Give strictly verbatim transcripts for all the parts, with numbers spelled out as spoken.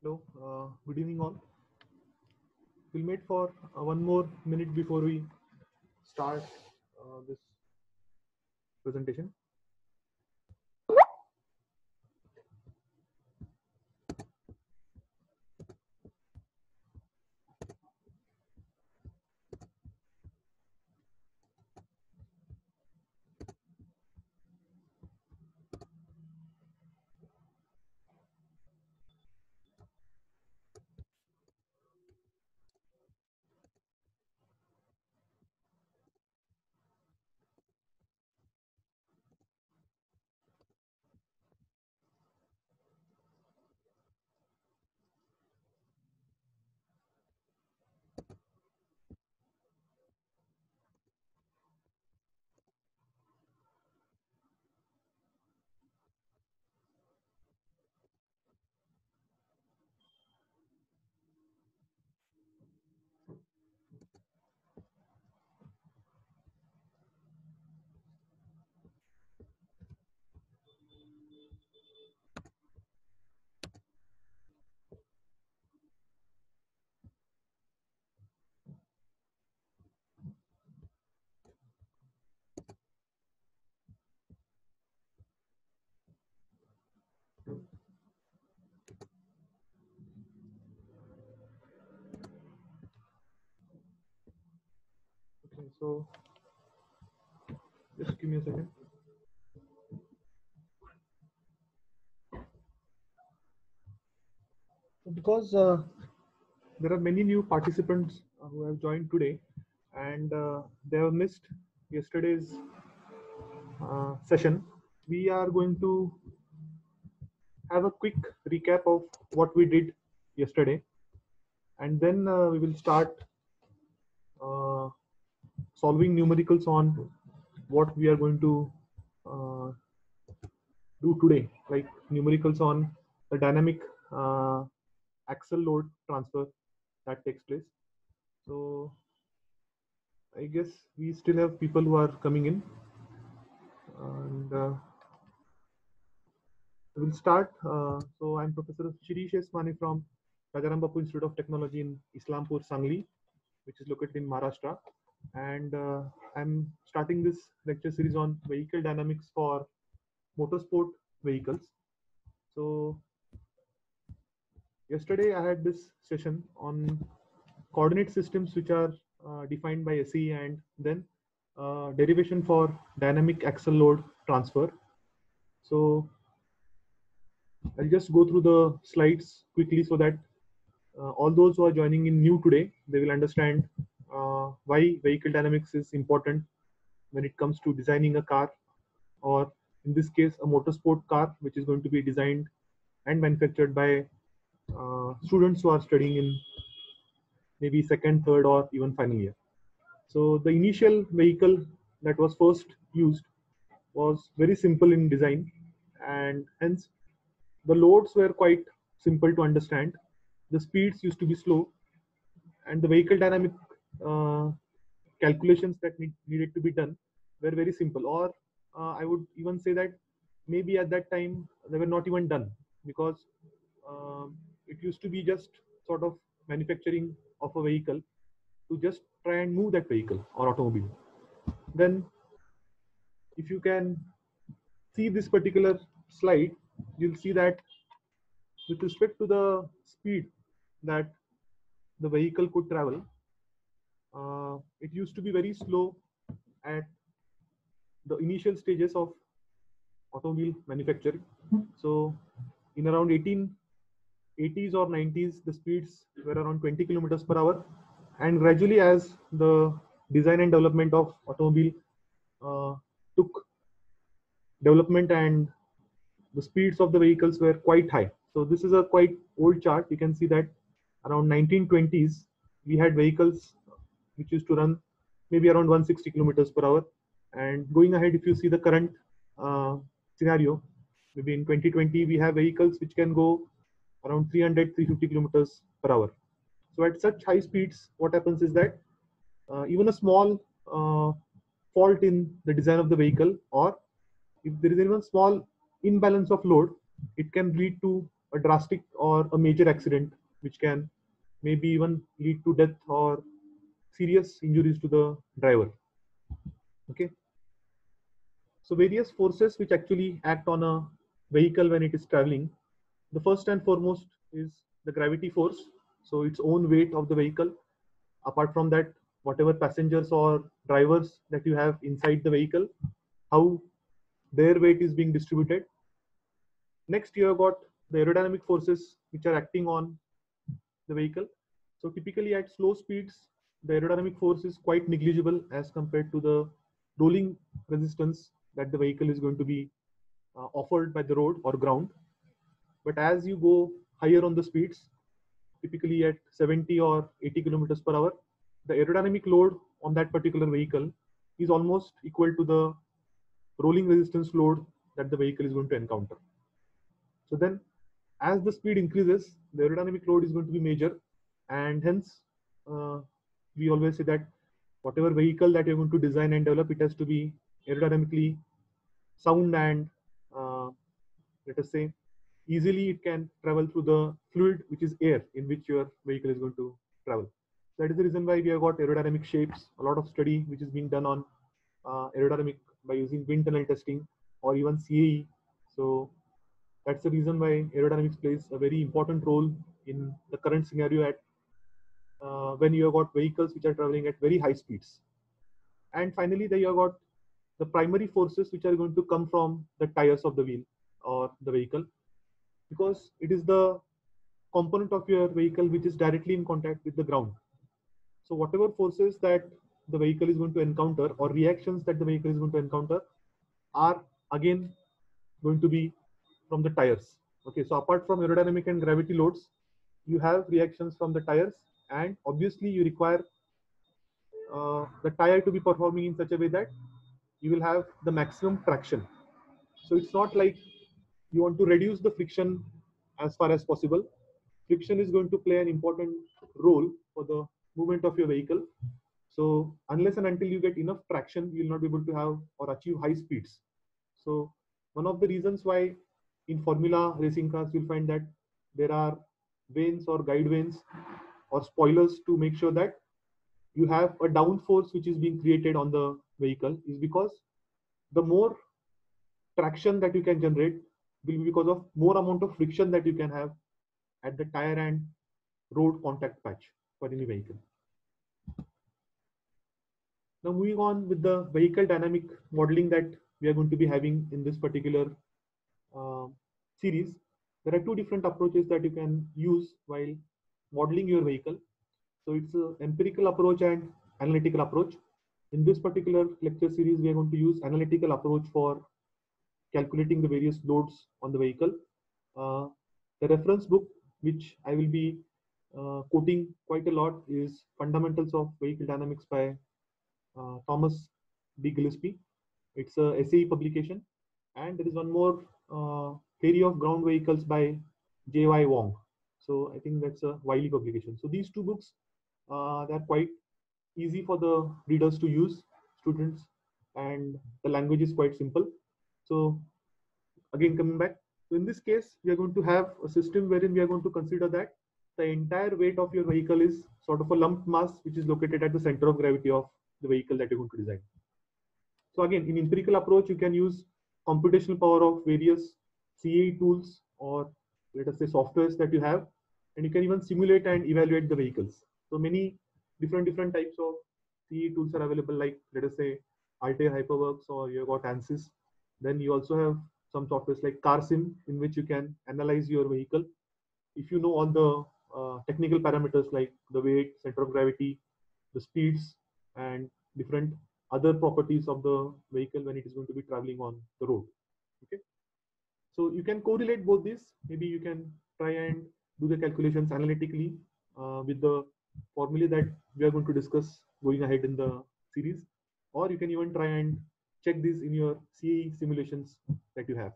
Hello, uh, good evening all. We'll wait for uh, one more minute before we start uh, this presentation. Okay, so just give me a second. Because uh, there are many new participants uh, who have joined today, and uh, they have missed yesterday's uh, session. We are going to have a quick recap of what we did yesterday, and then uh, we will start uh, solving numericals on what we are going to uh, do today, like numericals on the dynamic uh, axle load transfer that takes place. So I guess we still have people who are coming in, and uh, we'll start. Uh, so I'm Professor Shirish Esmani from Rajaram Institute of Technology in Islampur, Sangli, which is located in Maharashtra. And uh, I'm starting this lecture series on vehicle dynamics for motorsport vehicles. So yesterday I had this session on coordinate systems which are uh, defined by S E and then uh, derivation for dynamic axle load transfer. So I'll just go through the slides quickly so that uh, all those who are joining in new today, they will understand uh, why vehicle dynamics is important when it comes to designing a car, or in this case a motorsport car, which is going to be designed and manufactured by uh, students who are studying in maybe second, third, or even final year. So the initial vehicle that was first used was very simple in design, and hence the loads were quite simple to understand. The speeds used to be slow, and the vehicle dynamic uh, calculations that need, needed to be done were very simple. Or uh, I would even say that maybe at that time they were not even done, because um, it used to be just sort of manufacturing of a vehicle to just try and move that vehicle or automobile. Then if you can see this particular slide, you'll see that with respect to the speed that the vehicle could travel, uh, it used to be very slow at the initial stages of automobile manufacturing. So in around eighteen eighties or nineties, the speeds were around twenty kilometers per hour, and gradually as the design and development of automobile uh, took development, and the speeds of the vehicles were quite high. So this is a quite old chart. You can see that around nineteen twenties, we had vehicles which used to run maybe around one hundred sixty kilometers per hour. And going ahead, if you see the current uh, scenario, maybe in twenty twenty, we have vehicles which can go around three hundred, three hundred fifty kilometers per hour. So at such high speeds, what happens is that uh, even a small uh, fault in the design of the vehicle, or if there is even small imbalance of load, it can lead to a drastic or a major accident, which can maybe even lead to death or serious injuries to the driver. Okay. So various forces which actually act on a vehicle when it is traveling. The first and foremost is the gravity force. So its own weight of the vehicle. Apart from that, whatever passengers or drivers that you have inside the vehicle, how their weight is being distributed. Next, you have got the aerodynamic forces which are acting on the vehicle. So typically at slow speeds, the aerodynamic force is quite negligible as compared to the rolling resistance that the vehicle is going to be uh, offered by the road or ground. But as you go higher on the speeds, typically at seventy or eighty kilometers per hour, the aerodynamic load on that particular vehicle is almost equal to the rolling resistance load that the vehicle is going to encounter. So then as the speed increases, the aerodynamic load is going to be major, and hence uh, we always say that whatever vehicle that you're going to design and develop, it has to be aerodynamically sound and uh, let us say easily it can travel through the fluid, which is air, in which your vehicle is going to travel. That is the reason why we have got aerodynamic shapes. A lot of study which is being done on uh, aerodynamic by using wind tunnel testing or even C A E. So that's the reason why aerodynamics plays a very important role in the current scenario at uh, when you have got vehicles which are traveling at very high speeds. And finally, they have got the primary forces which are going to come from the tires of the wheel or the vehicle, because it is the component of your vehicle which is directly in contact with the ground. So whatever forces that the vehicle is going to encounter or reactions that the vehicle is going to encounter are again going to be from the tires. Okay, so apart from aerodynamic and gravity loads, you have reactions from the tires, and obviously you require uh, the tire to be performing in such a way that you will have the maximum traction. So it's not like you want to reduce the friction as far as possible. Friction is going to play an important role for the movement of your vehicle. So unless and until you get enough traction, you will not be able to have or achieve high speeds. So one of the reasons why in Formula racing cars you'll find that there are vanes or guide vanes or spoilers to make sure that you have a downforce which is being created on the vehicle, is because the more traction that you can generate will be because of more amount of friction that you can have at the tire and road contact patch for any vehicle. Now moving on with the vehicle dynamic modeling that we are going to be having in this particular uh, series, there are two different approaches that you can use while modeling your vehicle. So it's an empirical approach and analytical approach. In this particular lecture series, we are going to use analytical approach for calculating the various loads on the vehicle. Uh, the reference book, which I will be uh, quoting quite a lot, is Fundamentals of Vehicle Dynamics by uh, Thomas D. Gillespie. It's a S A E publication. And there is one more, uh, Theory of Ground Vehicles by J Y Wong. So I think that's a Wiley publication. So these two books, uh, they're quite easy for the readers to use, students, and the language is quite simple. So again, coming back, so in this case, we are going to have a system wherein we are going to consider that the entire weight of your vehicle is sort of a lumped mass, which is located at the center of gravity of the vehicle that you're going to design. So again, in empirical approach, you can use computational power of various C A E tools or let us say softwares that you have, and you can even simulate and evaluate the vehicles. So many different different types of C A E tools are available, like let us say Altair HyperWorks, or you have got ANSYS. Then you also have some softwares like CarSim, in which you can analyze your vehicle. If you know all the uh, technical parameters like the weight, center of gravity, the speeds, and different other properties of the vehicle when it is going to be traveling on the road. Okay, so you can correlate both these. Maybe you can try and do the calculations analytically uh, with the formulae that we are going to discuss going ahead in the series, or you can even try and check this in your C A E simulations that you have.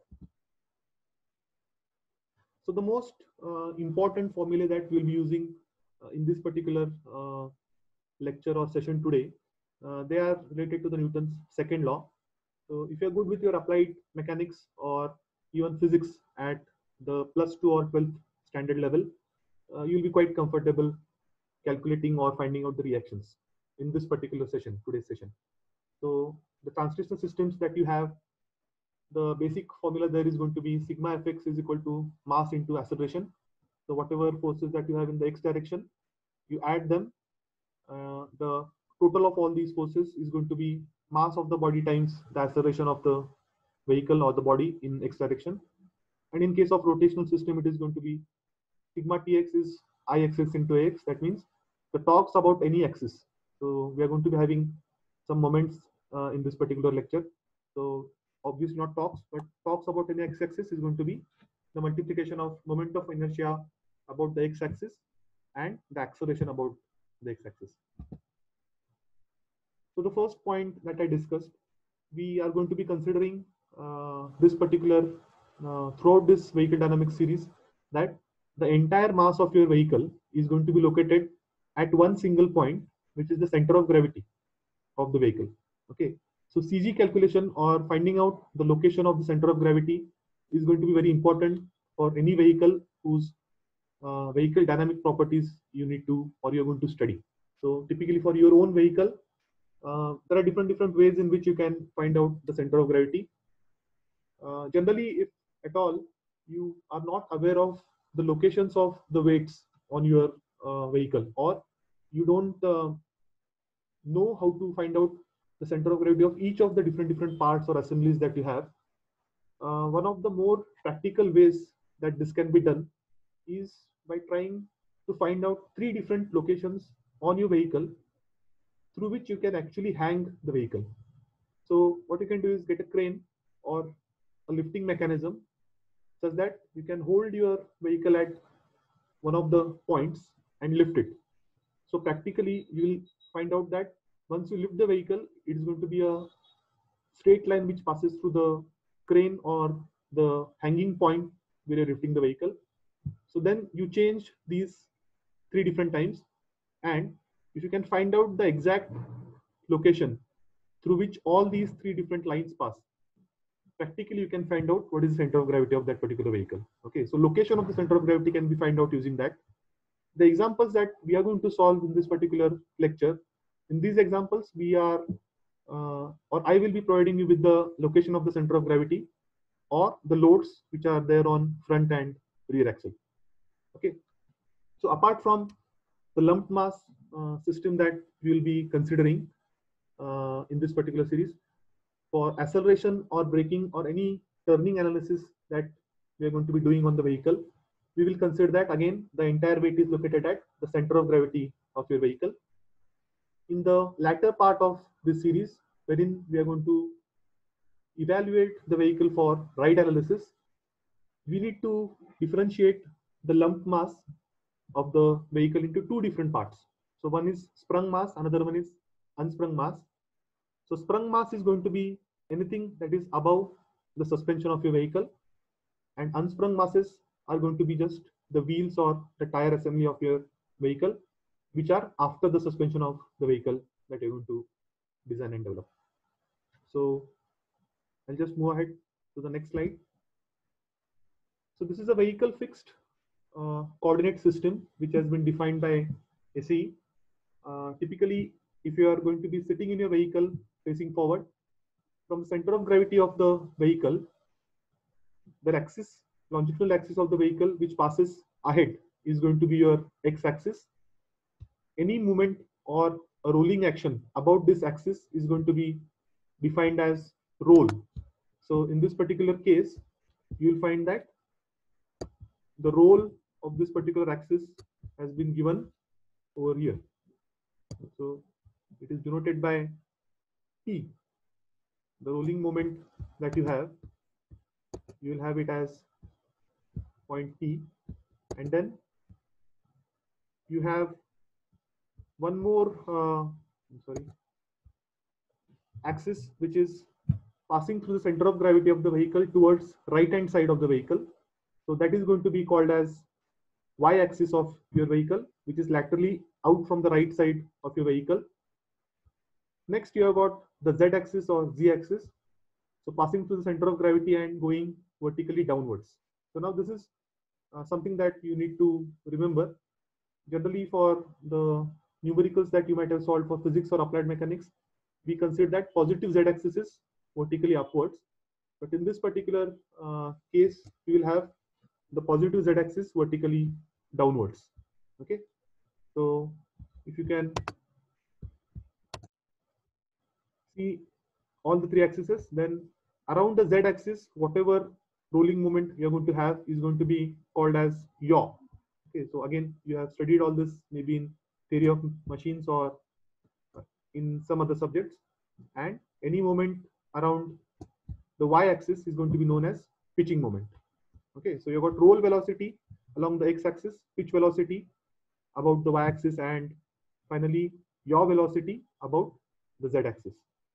So the most uh, important formula that we'll be using uh, in this particular uh, lecture or session today, uh, they are related to the Newton's second law. So if you're good with your applied mechanics or even physics at the plus two or twelfth standard level, uh, you'll be quite comfortable calculating or finding out the reactions in this particular session, today's session. So the translational systems that you have, the basic formula there is going to be sigma fx is equal to mass into acceleration. So whatever forces that you have in the x direction, you add them. Uh, the total of all these forces is going to be mass of the body times the acceleration of the vehicle or the body in x direction. And in case of rotational system, it is going to be sigma tx is ixx into ax. That means the torques about any axis. So we are going to be having some moments uh, in this particular lecture. So obviously not torques, but torques about any x-axis is going to be the multiplication of moment of inertia about the x-axis and the acceleration about the x-axis. So the first point that I discussed, we are going to be considering uh, this particular uh, throughout this vehicle dynamics series, that the entire mass of your vehicle is going to be located at one single point, which is the center of gravity of the vehicle. Okay, so C G calculation or finding out the location of the center of gravity is going to be very important for any vehicle whose uh, vehicle dynamic properties you need to or you're going to study. So typically for your own vehicle, uh, there are different different ways in which you can find out the center of gravity. Uh, generally, if at all you are not aware of the locations of the weights on your uh, vehicle, or you don't uh, know how to find out the center of gravity of each of the different different parts or assemblies that you have, uh, one of the more practical ways that this can be done is by trying to find out three different locations on your vehicle through which you can actually hang the vehicle. So what you can do is get a crane or a lifting mechanism such that you can hold your vehicle at one of the points and lift it. So practically you will find out that once you lift the vehicle, it is going to be a straight line which passes through the crane or the hanging point where you're lifting the vehicle. So then you change these three different times, and if you can find out the exact location through which all these three different lines pass, practically you can find out what is the center of gravity of that particular vehicle. Okay, so location of the center of gravity can be found out using that. The examples that we are going to solve in this particular lecture, in these examples we are uh, or I will be providing you with the location of the center of gravity or the loads which are there on front and rear axle. Okay, so apart from the lumped mass uh, system that we will be considering uh, in this particular series, for acceleration or braking or any turning analysis that we are going to be doing on the vehicle, we will consider that again the entire weight is located at the center of gravity of your vehicle. In the latter part of this series, wherein we are going to evaluate the vehicle for ride analysis, we need to differentiate the lump mass of the vehicle into two different parts. So one is sprung mass, another one is unsprung mass. So sprung mass is going to be anything that is above the suspension of your vehicle, and unsprung masses are going to be just the wheels or the tire assembly of your vehicle, which are after the suspension of the vehicle that you're going to design and develop. So I'll just move ahead to the next slide. So this is a vehicle fixed uh, coordinate system which has been defined by S A E. Uh, typically, if you are going to be sitting in your vehicle facing forward, from the center of gravity of the vehicle, the axis, longitudinal axis of the vehicle which passes ahead is going to be your x-axis. Any movement or a rolling action about this axis is going to be defined as roll. So in this particular case, you will find that the roll of this particular axis has been given over here. So it is denoted by T. The rolling moment that you have, you will have it as point T, and then you have one more uh, I'm sorry axis which is passing through the center of gravity of the vehicle towards right hand side of the vehicle. So that is going to be called as y-axis of your vehicle, which is laterally out from the right side of your vehicle. Next, you have got the z-axis or z-axis, so passing through the center of gravity and going vertically downwards. So now this is uh, something that you need to remember. Generally, for the numericals that you might have solved for physics or applied mechanics, we consider that positive z-axis is vertically upwards. But in this particular uh, case, we will have the positive z-axis vertically downwards. Okay, so if you can see all the three axes, then around the z-axis, whatever rolling moment you're going to have is going to be called as yaw. Okay, so again, you have studied all this maybe in theory of machines or in some other subjects, and any moment around the y-axis is going to be known as pitching moment. Okay, so you've got roll velocity along the x-axis, pitch velocity about the y-axis, and finally yaw velocity about the z-axis.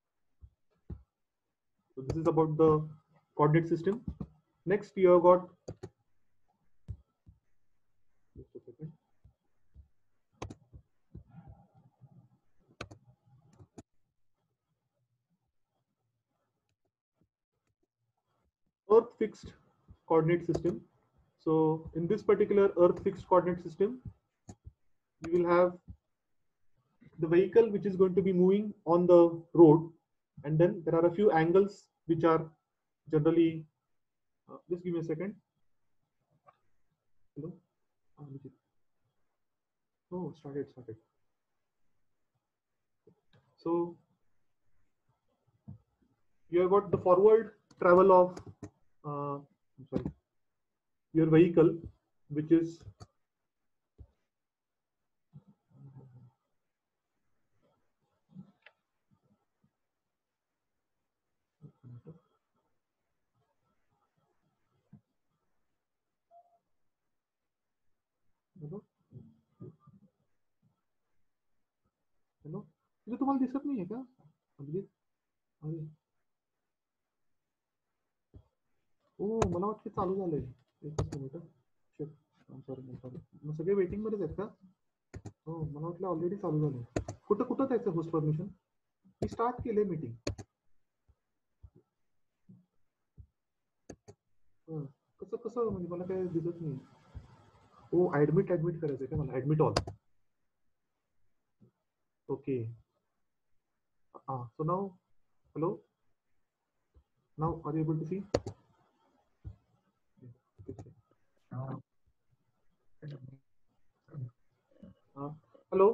So this is about the coordinate system. Next, you have got just a second. Earth fixed coordinate system. So in this particular earth fixed coordinate system, you will have the vehicle which is going to be moving on the road, and then there are a few angles which are generally uh, just give me a second. Hello. Oh, started started. So you have got the forward travel of uh, I'm sorry, your vehicle, which is hello hello तुझे तुम्हाला दिसत नाहीये का अभिजित? अरे ओ मला वाटतं चालू झालंय. एकच minute. Shit, I am sorry I am sorry. मग सगळे वेटिंग मध्येच आहेत का? हो, मला वाटलं ऑलरेडी चालू झालंय. कुठं कुठं त्याचं होस्ट परमिशन? मी स्टार्ट केलंय मीटिंग. कसं कसं म्हणजे मला काय दिसत नाही. हो, ऍडमिट ऍडमिट करायचंय का मला? Admit all. Okay. Ah, so now, hello. Now, are you able to see? Uh, hello.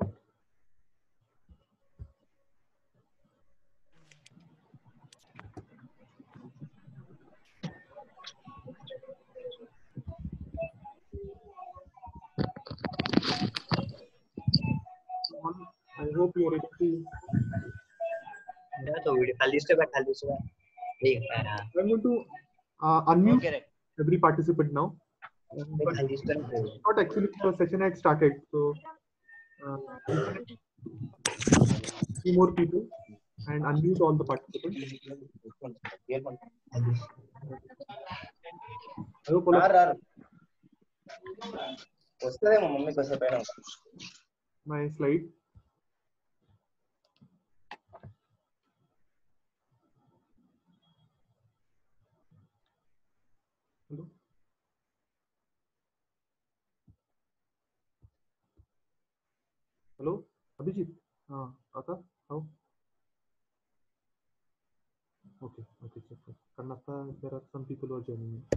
I hope you are able to. तो वीडियो खाली से बैठ खाली से ठीक है. I'm going to uh, unmute Okay, right. every participant now. But खाली से not actually the session had started, so uh, few more people and unmute all the participants. I hope all of వస్తదే మా mummy కోసం పైన my slide. Hello. Hello, Abhijit. Uh, Ata, how? Okay, okay, check. Karnataka, there are some people who are joining me.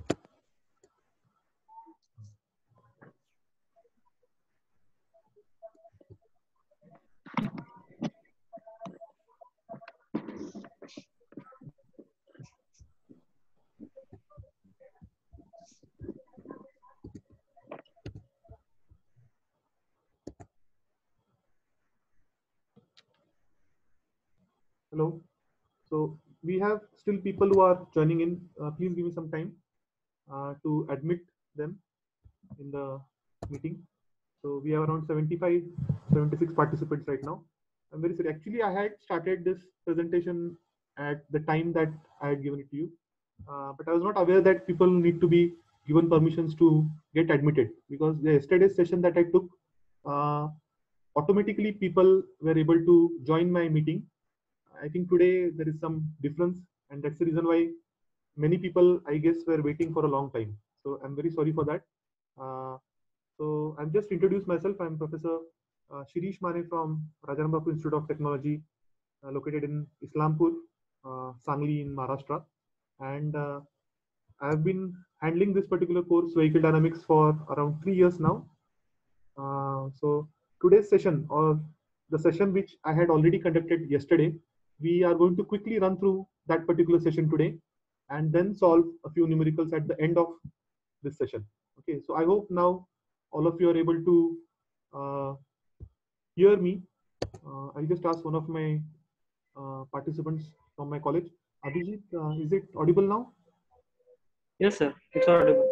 Hello. So we have still people who are joining in. Uh, please give me some time uh, to admit them in the meeting. So we have around seventy-five, seventy-six participants right now. I'm very sorry. Actually, I had started this presentation at the time that I had given it to you, uh, but I was not aware that people need to be given permissions to get admitted, because the yesterday's session that I took, uh, automatically people were able to join my meeting. I think today there is some difference, and that's the reason why many people, I guess, were waiting for a long time. So I'm very sorry for that. Uh, so I'm just introduced myself. I'm Professor uh, Shirish Mane from Rajarambapu Institute of Technology, uh, located in Islampur, uh, Sangli in Maharashtra. And uh, I've been handling this particular course, Vehicle Dynamics, for around three years now. Uh, so today's session, or the session which I had already conducted yesterday, we are going to quickly run through that particular session today and then solve a few numericals at the end of this session. Okay, so I hope now all of you are able to uh, hear me. Uh, I'll just ask one of my uh, participants from my college. Abhijit, uh, is it audible now? Yes, sir. It's audible.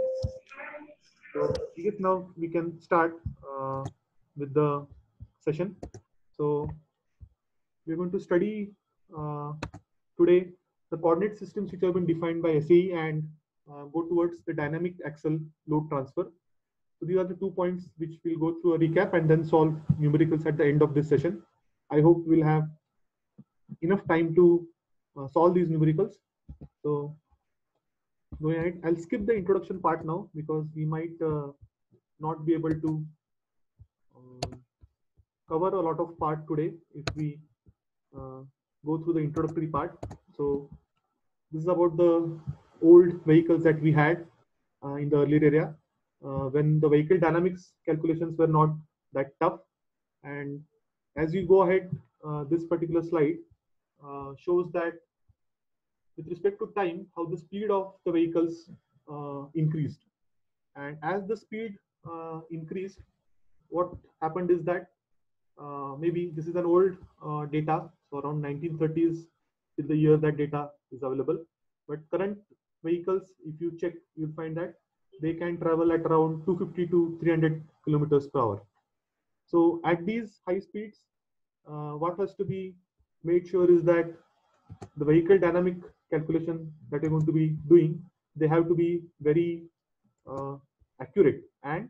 So I guess now we can start uh, with the session. So we're going to study uh, today the coordinate systems which have been defined by S A E and uh, go towards the dynamic axle load transfer. So these are the two points which we'll go through a recap and then solve numericals at the end of this session. I hope we'll have enough time to uh, solve these numericals. So going ahead, I'll skip the introduction part now because we might uh, not be able to um, cover a lot of part today if we uh, go through the introductory part. So this is about the old vehicles that we had uh, in the earlier area uh, when the vehicle dynamics calculations were not that tough. And as you go ahead, uh, this particular slide uh, shows that with respect to time, how the speed of the vehicles uh, increased. And as the speed uh, increased, what happened is that uh, maybe this is an old uh, data, so around nineteen thirties is the year that data is available. But current vehicles, if you check, you'll find that they can travel at around two fifty to three hundred kilometers per hour. So at these high speeds, uh, what has to be made sure is that the vehicle dynamic calculation that you're going to be doing, they have to be very uh, accurate, and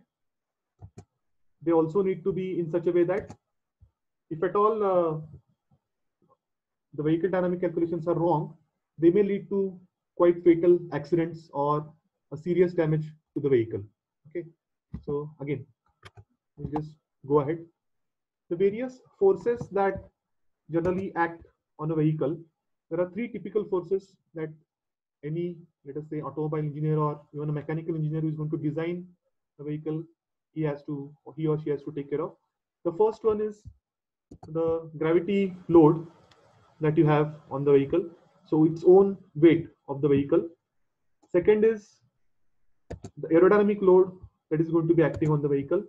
they also need to be in such a way that if at all uh, the vehicle dynamic calculations are wrong, they may lead to quite fatal accidents or a serious damage to the vehicle. Okay, so again, we'll just go ahead. The various forces that generally act on a vehicle, there are three typical forces that any, let us say, automobile engineer or even a mechanical engineer who is going to design a vehicle, he has to, or he or she has to take care of. The first one is the gravity load that you have on the vehicle, so its own weight of the vehicle. Second is the aerodynamic load that is going to be acting on the vehicle.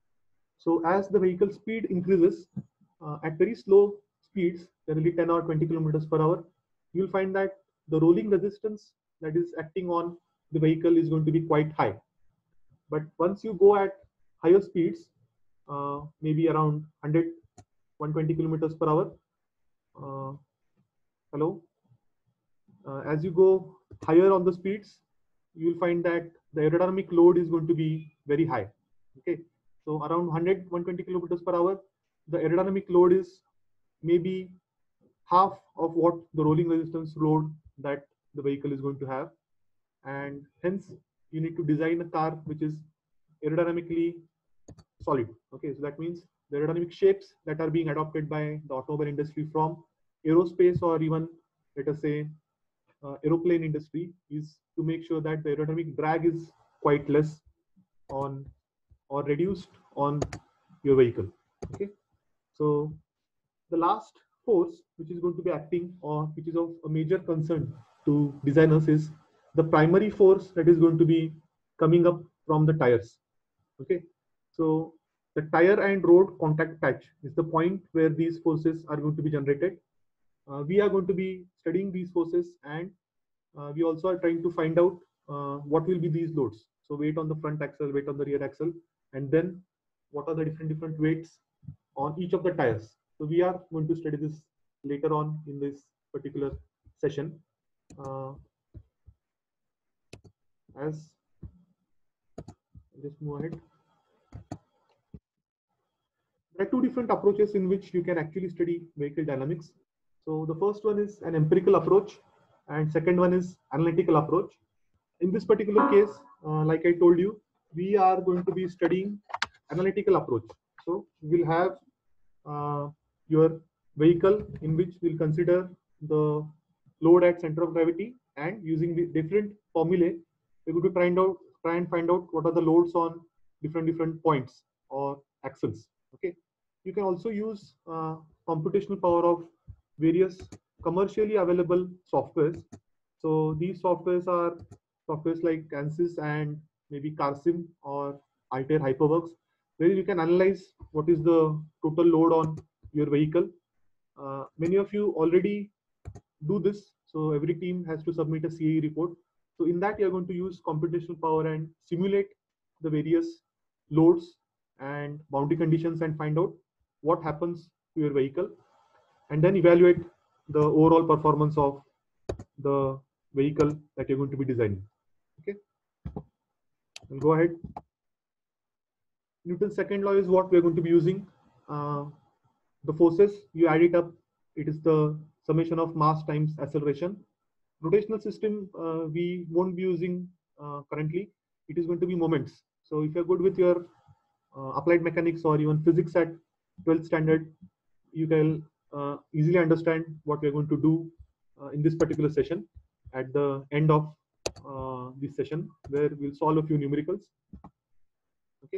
So as the vehicle speed increases uh, at very slow speeds, generally ten or twenty kilometers per hour, you'll find that the rolling resistance that is acting on the vehicle is going to be quite high. But once you go at higher speeds, uh, maybe around one hundred, one hundred twenty kilometers per hour, uh, hello, uh, as you go higher on the speeds, you will find that the aerodynamic load is going to be very high. Okay, so around one hundred, one hundred twenty kilometers per hour, the aerodynamic load is maybe half of what the rolling resistance load that the vehicle is going to have, and hence you need to design a car which is aerodynamically solid. Okay, so that means the aerodynamic shapes that are being adopted by the automobile industry from aerospace or even, let us say, uh, aeroplane industry is to make sure that the aerodynamic drag is quite less on or reduced on your vehicle. Okay, so the last force which is going to be acting or which is of a major concern to designers is the primary force that is going to be coming up from the tires. Okay, so the tire and road contact patch is the point where these forces are going to be generated. Uh, we are going to be studying these forces, and uh, we also are trying to find out uh, what will be these loads. So weight on the front axle, weight on the rear axle, and then what are the different different weights on each of the tires. So we are going to study this later on in this particular session. Uh, as just move ahead. There are two different approaches in which you can actually study vehicle dynamics. So the first one is an empirical approach, and second one is analytical approach. in this particular case, uh, like I told you, we are going to be studying analytical approach. So we'll have uh, your vehicle in which we'll consider the load at center of gravity, and using the different formulae, we're going to find out, try and find out what are the loads on different different points or axles. Okay, you can also use uh, computational power of various commercially available softwares. So these softwares are softwares like ANSYS and maybe CARSIM or Altair HyperWorks, where you can analyze what is the total load on your vehicle. Uh, many of you already do this. So every team has to submit a C A E report. So in that, you're going to use computational power and simulate the various loads and boundary conditions and find out what happens to your vehicle, and then evaluate the overall performance of the vehicle that you're going to be designing. Okay, we'll go ahead. Newton's second law is what we're going to be using. Uh, the forces, you add it up, it is the summation of mass times acceleration. Rotational system, uh, we won't be using uh, currently. It is going to be moments. So if you're good with your uh, applied mechanics or even physics at twelfth standard, you can uh, easily understand what we're going to do uh, in this particular session at the end of uh, this session, where we'll solve a few numericals. Okay.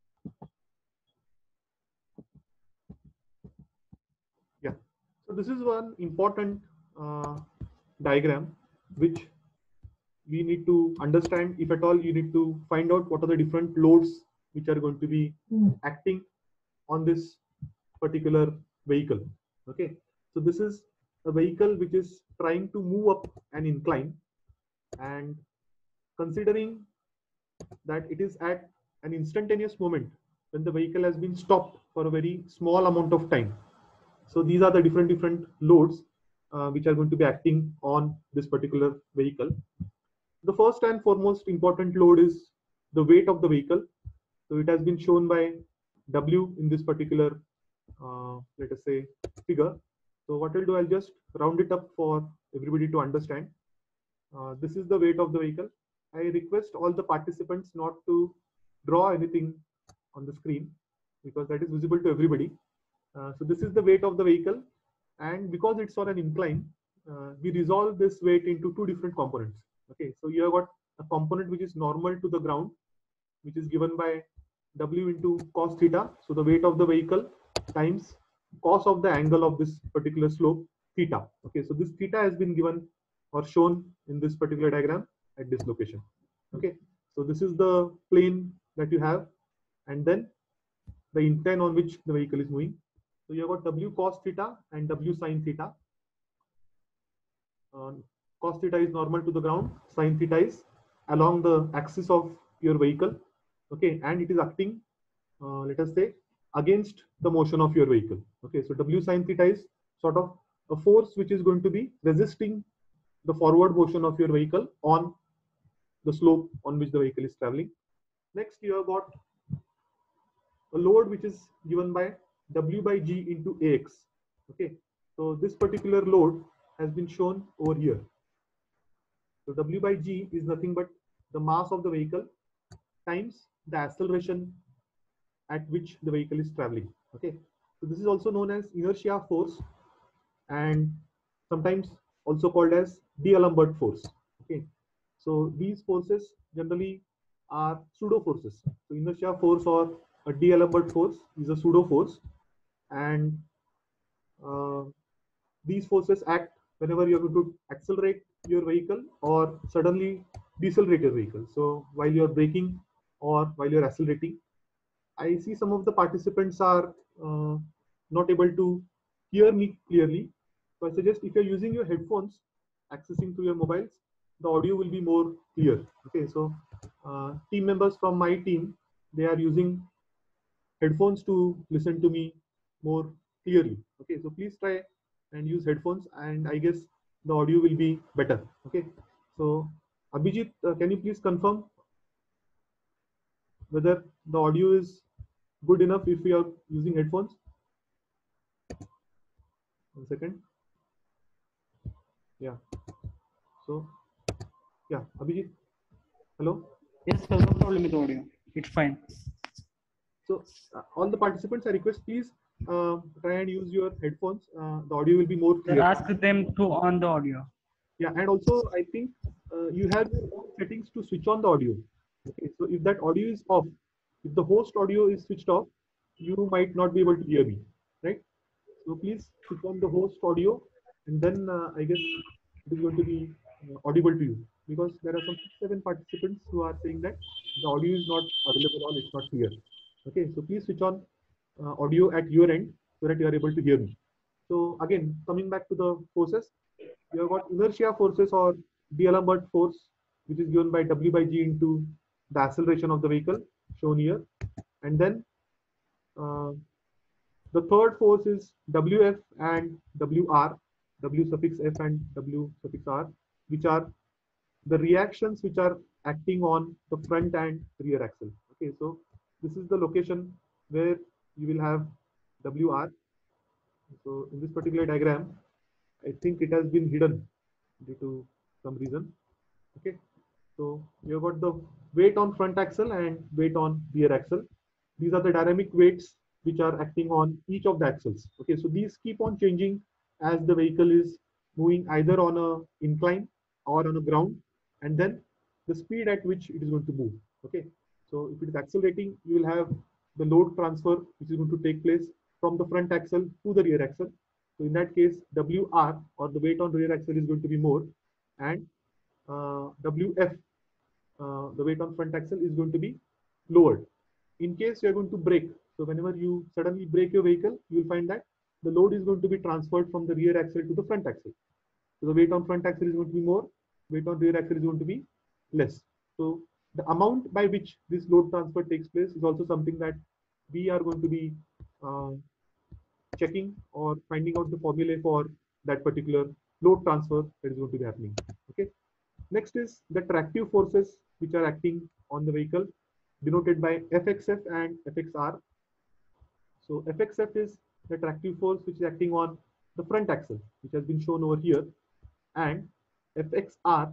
Yeah. So this is one important uh, diagram which we need to understand. If at all you need to find out what are the different loads which are going to be mm. acting on this particular vehicle. Okay, so this is a vehicle which is trying to move up an incline, and considering that it is at an instantaneous moment when the vehicle has been stopped for a very small amount of time. So these are the different different loads uh, which are going to be acting on this particular vehicle. The first and foremost important load is the weight of the vehicle. So it has been shown by W in this particular, uh, let us say, figure. So what I'll do, I'll just round it up for everybody to understand. Uh, this is the weight of the vehicle. I request all the participants not to draw anything on the screen because that is visible to everybody. Uh, so this is the weight of the vehicle, and because it's on an incline, uh, we resolve this weight into two different components. Okay, so you have got a component which is normal to the ground, which is given by W into cos theta. So the weight of the vehicle times cos of the angle of this particular slope, theta. Okay, so this theta has been given or shown in this particular diagram at this location. Okay, so this is the plane that you have, and then the incline on which the vehicle is moving. So you have got W cos theta and W sin theta. Uh, cos theta is normal to the ground, sin theta is along the axis of your vehicle. Okay, and it is acting, uh, let us say, against the motion of your vehicle. Okay, so W sin theta is sort of a force which is going to be resisting the forward motion of your vehicle on the slope on which the vehicle is traveling. Next, you have got a load which is given by W by G into A X. Okay, so this particular load has been shown over here. So W by G is nothing but the mass of the vehicle times the acceleration at which the vehicle is traveling. Okay, so this is also known as inertia force, and sometimes also called as D'Alembert force. Okay, so these forces generally are pseudo forces. So inertia force or a D'Alembert force is a pseudo force, and uh, these forces act whenever you're going to accelerate your vehicle or suddenly decelerate your vehicle. So while you're braking or while you're accelerating, I see some of the participants are uh, not able to hear me clearly. So I suggest if you're using your headphones, accessing through your mobiles, the audio will be more clear. Okay, so uh, team members from my team, they are using headphones to listen to me more clearly. Okay, so please try and use headphones, and I guess the audio will be better. Okay, so Abhijit, uh, can you please confirm whether the audio is good enough if we are using headphones? One second. Yeah. So, yeah, Abhijit. Hello? Yes, sir. No problem with audio. It's fine. So uh, all the participants, I request please uh, try and use your headphones. Uh, the audio will be more Sir, clear. ask them to on the audio. Yeah, and also I think uh, you have your own settings to switch on the audio. Okay, so if that audio is off, if the host audio is switched off, you might not be able to hear me, right? So please switch on the host audio, and then uh, I guess it is going to be uh, audible to you, because there are some six, seven participants who are saying that the audio is not available or it's not clear. Okay, so please switch on uh, audio at your end so that you are able to hear me. So again, coming back to the forces, you have got inertia forces or D'Alembert force, which is given by W by G into the acceleration of the vehicle, shown here. And then uh, the third force is W F and W R, W suffix F and W suffix R, which are the reactions which are acting on the front and rear axle. Okay, so this is the location where you will have W R. So in this particular diagram, I think it has been hidden due to some reason. Okay, so you've got the weight on front axle and weight on rear axle. These are the dynamic weights which are acting on each of the axles. Okay, so these keep on changing as the vehicle is moving either on a incline or on a ground, and then the speed at which it is going to move. Okay, so if it is accelerating, you will have the load transfer which is going to take place from the front axle to the rear axle. So in that case, W R, or the weight on rear axle, is going to be more, and uh, W F, uh, the weight on front axle, is going to be lowered. In case you are going to brake, so whenever you suddenly brake your vehicle, you will find that the load is going to be transferred from the rear axle to the front axle. So the weight on front axle is going to be more, weight on rear axle is going to be less. So the amount by which this load transfer takes place is also something that we are going to be uh, checking or finding out the formula for that particular load transfer that is going to be happening. Okay. Next is the tractive forces which are acting on the vehicle, denoted by F X F and F X R. So F X F is the tractive force which is acting on the front axle, which has been shown over here, and F X R,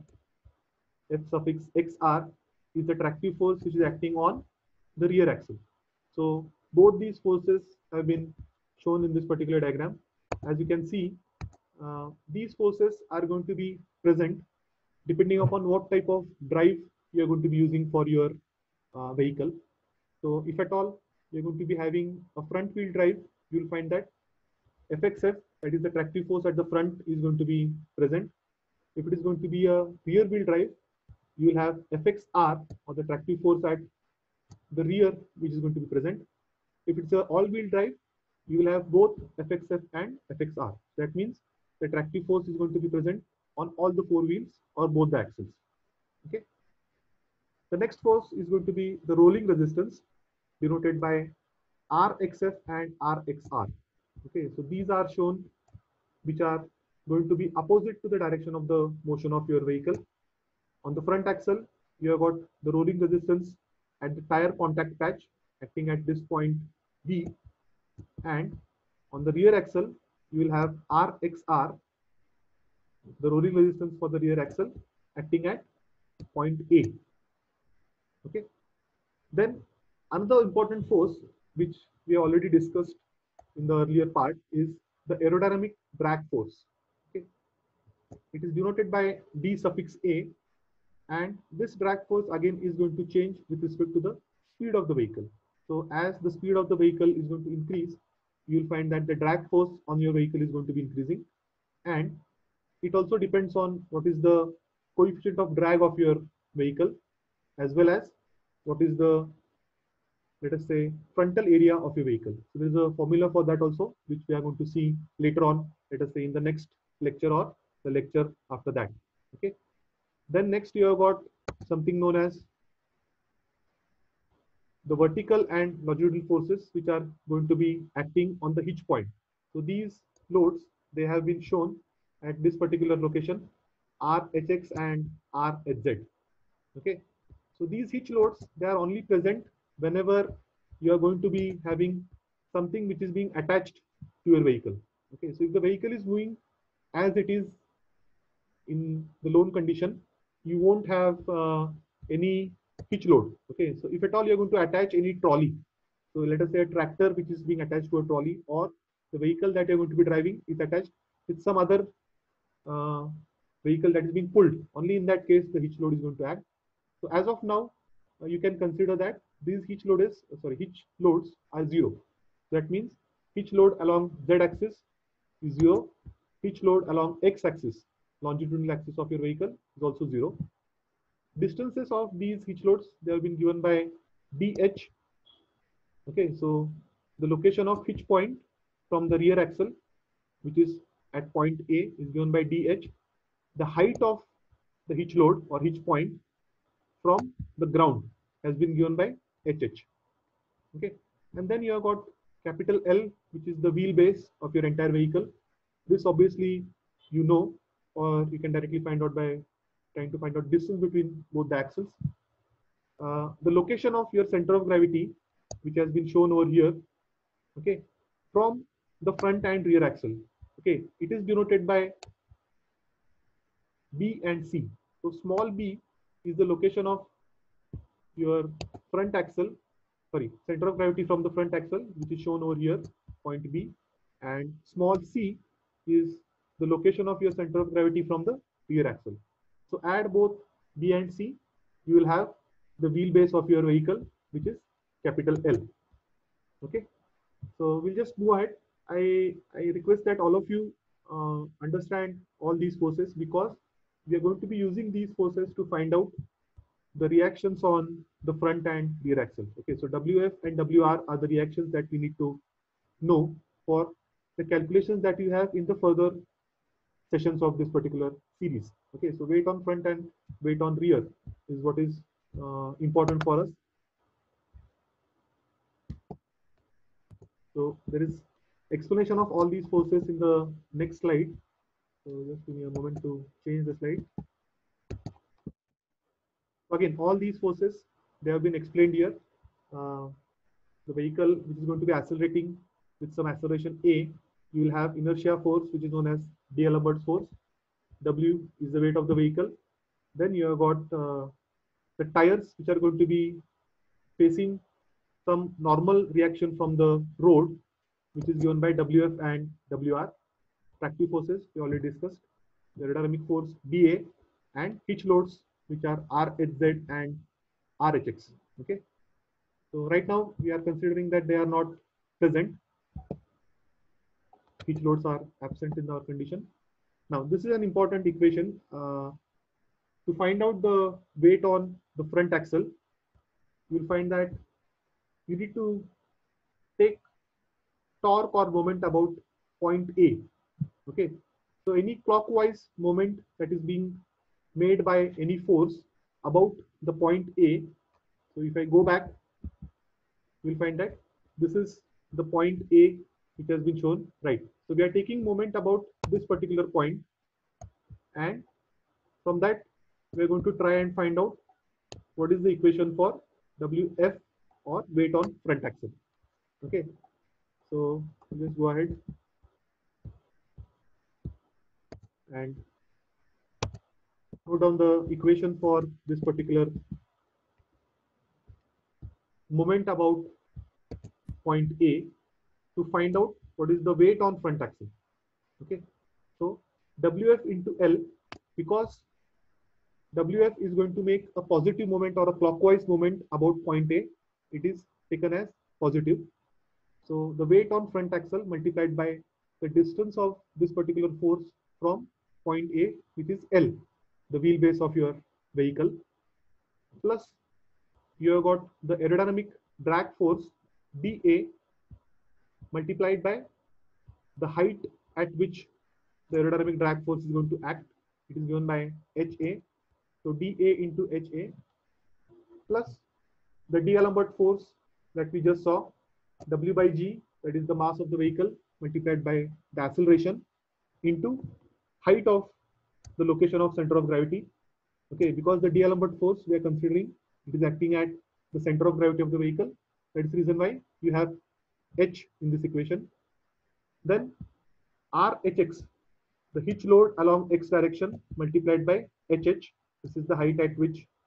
F suffix X R, is the tractive force which is acting on the rear axle. So both these forces have been shown in this particular diagram. As you can see, uh, these forces are going to be present depending upon what type of drive you're going to be using for your uh, vehicle. So if at all you're going to be having a front wheel drive, you'll find that F X F, that is the tractive force at the front, is going to be present. If it is going to be a rear wheel drive, you will have F X R, or the tractive force at the rear, which is going to be present. If it's an all-wheel drive, you will have both F X F and F X R. That means the tractive force is going to be present on all the four wheels or both the axles. Okay. The next force is going to be the rolling resistance, denoted by R X F and R X R. Okay, so these are shown, which are going to be opposite to the direction of the motion of your vehicle. On the front axle, you have got the rolling resistance at the tire contact patch acting at this point B, and on the rear axle, you will have R X R, the rolling resistance for the rear axle, acting at point A. Okay. Then another important force, which we have already discussed in the earlier part, is the aerodynamic drag force. Okay. It is denoted by D suffix A, and this drag force again is going to change with respect to the speed of the vehicle. So as the speed of the vehicle is going to increase, you will find that the drag force on your vehicle is going to be increasing, and it also depends on what is the coefficient of drag of your vehicle, as well as what is the, let us say, frontal area of your vehicle. So there is a formula for that also, which we are going to see later on, let us say in the next lecture or the lecture after that. Okay. Then next you have got something known as the vertical and longitudinal forces, which are going to be acting on the hitch point. So these loads, they have been shown at this particular location, R H X and R H Z. Okay. So these hitch loads, they are only present whenever you are going to be having something which is being attached to your vehicle. Okay. So if the vehicle is moving as it is in the lone condition, you won't have uh, any hitch load. Okay, so if at all you're going to attach any trolley, so let us say a tractor which is being attached to a trolley, or the vehicle that you're going to be driving is attached with some other uh, vehicle that is being pulled. Only in that case the hitch load is going to act. So as of now, uh, you can consider that these hitch load is uh, sorry hitch loads are zero. That means hitch load along z-axis is zero. Hitch load along x-axis, longitudinal axis of your vehicle, is also zero. Distances of these hitch loads, they have been given by dh. Okay, so the location of hitch point from the rear axle, which is at point A, is given by dh. The height of the hitch load or hitch point from the ground has been given by hh. Okay, and then you have got capital L, which is the wheelbase of your entire vehicle. This obviously you know, or you can directly find out by trying to find out distance between both the axles. Uh, the location of your center of gravity, which has been shown over here, okay, from the front and rear axle. Okay, it is denoted by B and C. So small b is the location of your front axle, sorry, center of gravity from the front axle, which is shown over here, point B, and small c is the location of your center of gravity from the rear axle. So add both B and C, you will have the wheelbase of your vehicle, which is capital L. Okay, so we'll just move ahead. I, I request that all of you uh, understand all these forces, because we are going to be using these forces to find out the reactions on the front and rear axle. Okay, so W F and W R are the reactions that we need to know for the calculations that you have in the further sessions of this particular series. Okay, so weight on front and weight on rear is what is uh, important for us. So there is explanation of all these forces in the next slide. So just give me a moment to change the slide. Again, all these forces, they have been explained here. Uh, the vehicle which is going to be accelerating with some acceleration A, you will have inertia force, which is known as D'Alembert's force. W is the weight of the vehicle. Then you have got uh, the tires, which are going to be facing some normal reaction from the road, which is given by W F and W R. Tractive forces we already discussed. The aerodynamic force D A, and hitch loads, which are R H Z and R H X. Okay. So right now we are considering that they are not present. Hitch loads are absent in our condition. Now this is an important equation. Uh, to find out the weight on the front axle, you will find that you need to take torque or moment about point A. Okay, so any clockwise moment that is being made by any force about the point A. So if I go back, you'll find that this is the point A which has been shown, right? So we are taking moment about this particular point, and from that we are going to try and find out what is the equation for W F, or weight on front axle. Okay, so let's go ahead and note down the equation for this particular moment about point A to find out what is the weight on front axle. Okay, so W F into L, because W F is going to make a positive moment or a clockwise moment about point A, it is taken as positive. So the weight on front axle multiplied by the distance of this particular force from point A, which is L, the wheelbase of your vehicle, plus you have got the aerodynamic drag force D A multiplied by the height at which the aerodynamic drag force is going to act. It is given by H A. So D A into H A plus the D'Alembert force that we just saw, W by G, that is the mass of the vehicle multiplied by the acceleration, into height of the location of center of gravity. Okay, because the D'Alembert force we are considering, it is acting at the center of gravity of the vehicle. That is the reason why you have H in this equation. Then R H X, the hitch load along X direction multiplied by H H. This is the height at which